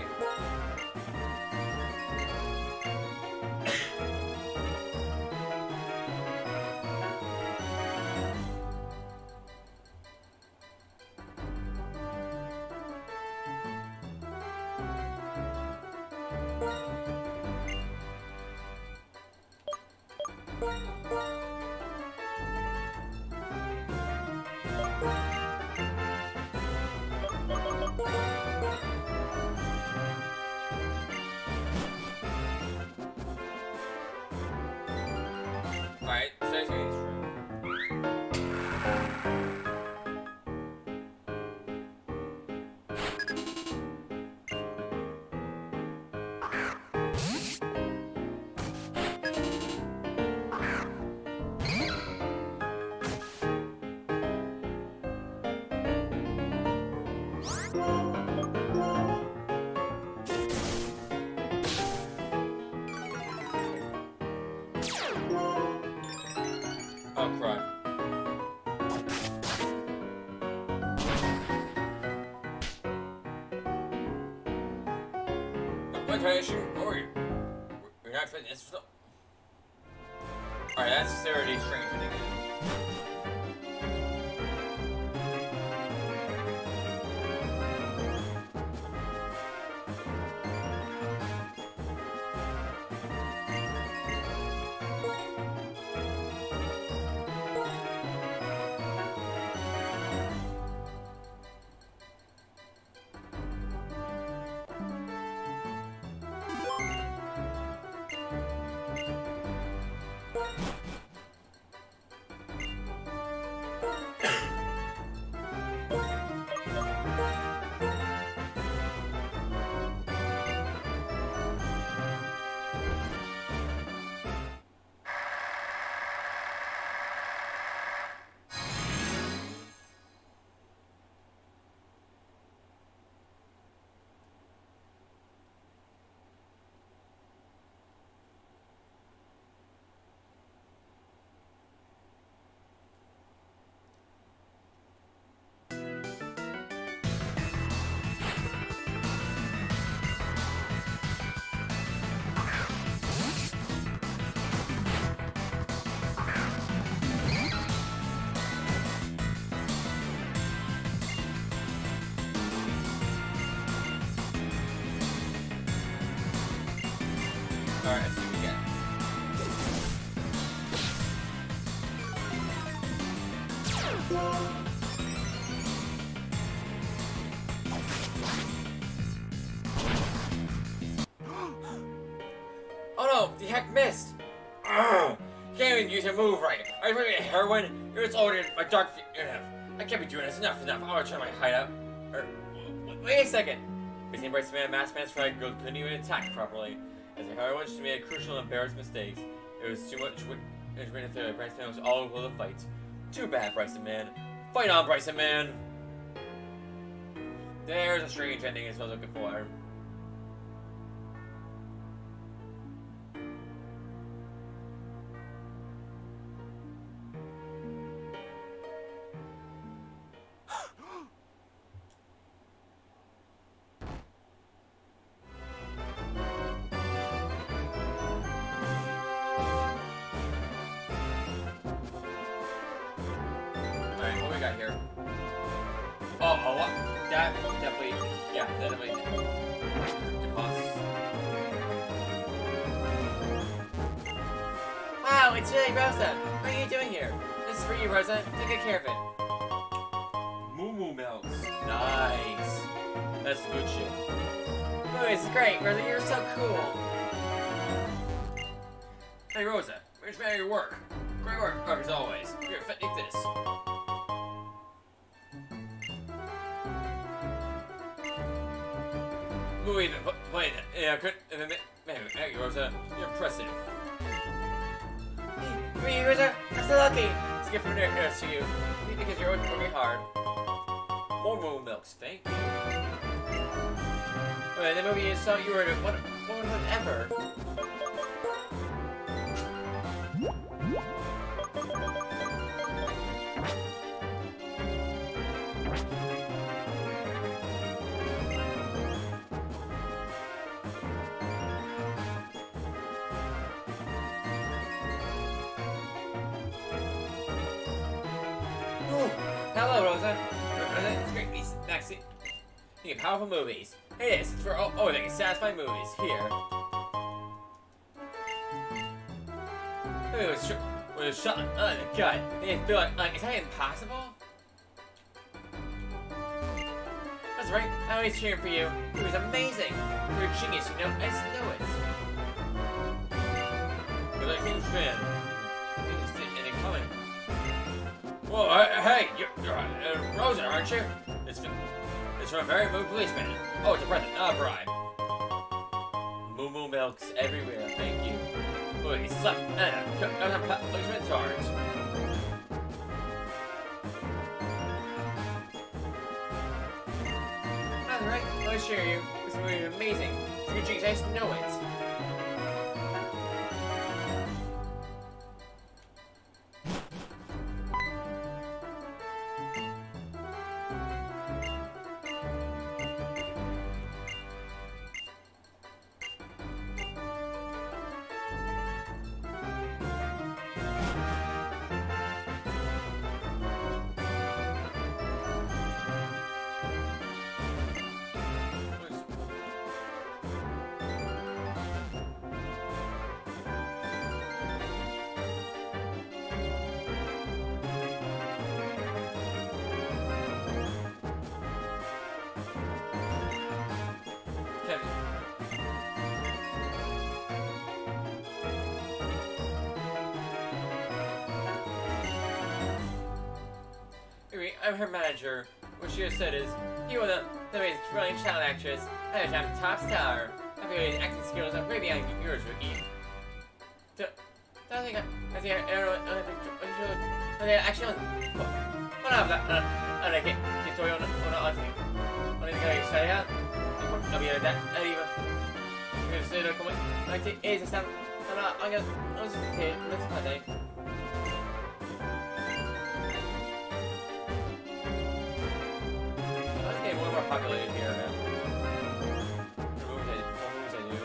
Alright, so I see this room. Oh, crud. What kind of shoot? Oh, you're not fitting this stuff. Alright, that's already strange again. Oh no, the heck missed! Ugh. You can't even use your move right. Are you putting heroin? You're just older than my dark enough. I can't be doing this. Enough. I want to try my hideout. Wait a second. Facing Bryce Man, Masked Man's friend girl couldn't even attack properly. As a heroine, she made crucial and embarrassing mistakes. It was too much. It ran through. Bryce Man was all over the fight. Too bad, Bryson Man. Fight on, Bryson Man. There's a strange ending as I was looking for. Here. That definitely, yeah, that definitely costs. Wow, it's really Rosa. What are you doing here? This is for you, Rosa. Take good care of it. Moo Milks. Nice. That's good shit. Oh, it's great, Rosa. You're so cool. Hey, Rosa. Where's your work? Great work, as always. Here, take this. Wait, yeah, hey, Rosa, you're impressive. Hey, Rosa, I'm so lucky. Let's get from there to you. Because you're always working hard. More Moo Milks, thank you. Wait, the movie you saw, you were one of them ever. Hello, Rosa. It's great to be next to you. Powerful movies. Hey, this is for they can satisfy movies. Here. It was shot in the gut. They feel like, is that impossible? That's right. I always cheering for you. It was amazing. You're a genius, you know. I just know it. You're like a huge fan. And they're coming. Whoa, hey, you're Rosa, aren't you? It's from a very moved policeman. Oh, it's a present, not a bribe. Moo Milks everywhere, thank you. Wait, stop. Policeman charge. That's right, I assure you, this movie is amazing. Your jinx, I just know it. I'm her manager. What she has said is, you are the brilliant child actress. I'm top star. I feel acting skills are way beyond yours, Ricky. I think actually, more populated here, man. What moves I do?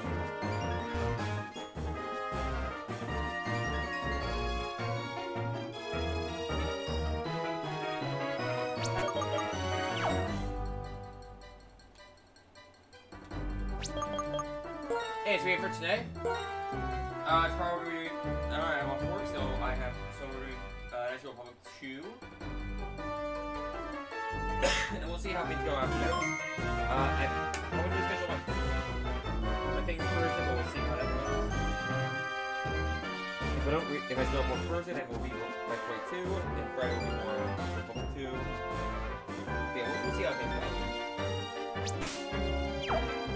Hey, it's waiting for today? It's probably, I don't know, I'm off work, so I have, so we're doing, National Republic 2. And we'll see how things go after that. I'm going to schedule my things first, and we'll see how that goes. If I still have more Thursday, then we'll be like point 2, and Friday will be more point 2. Yeah, we'll see how things go.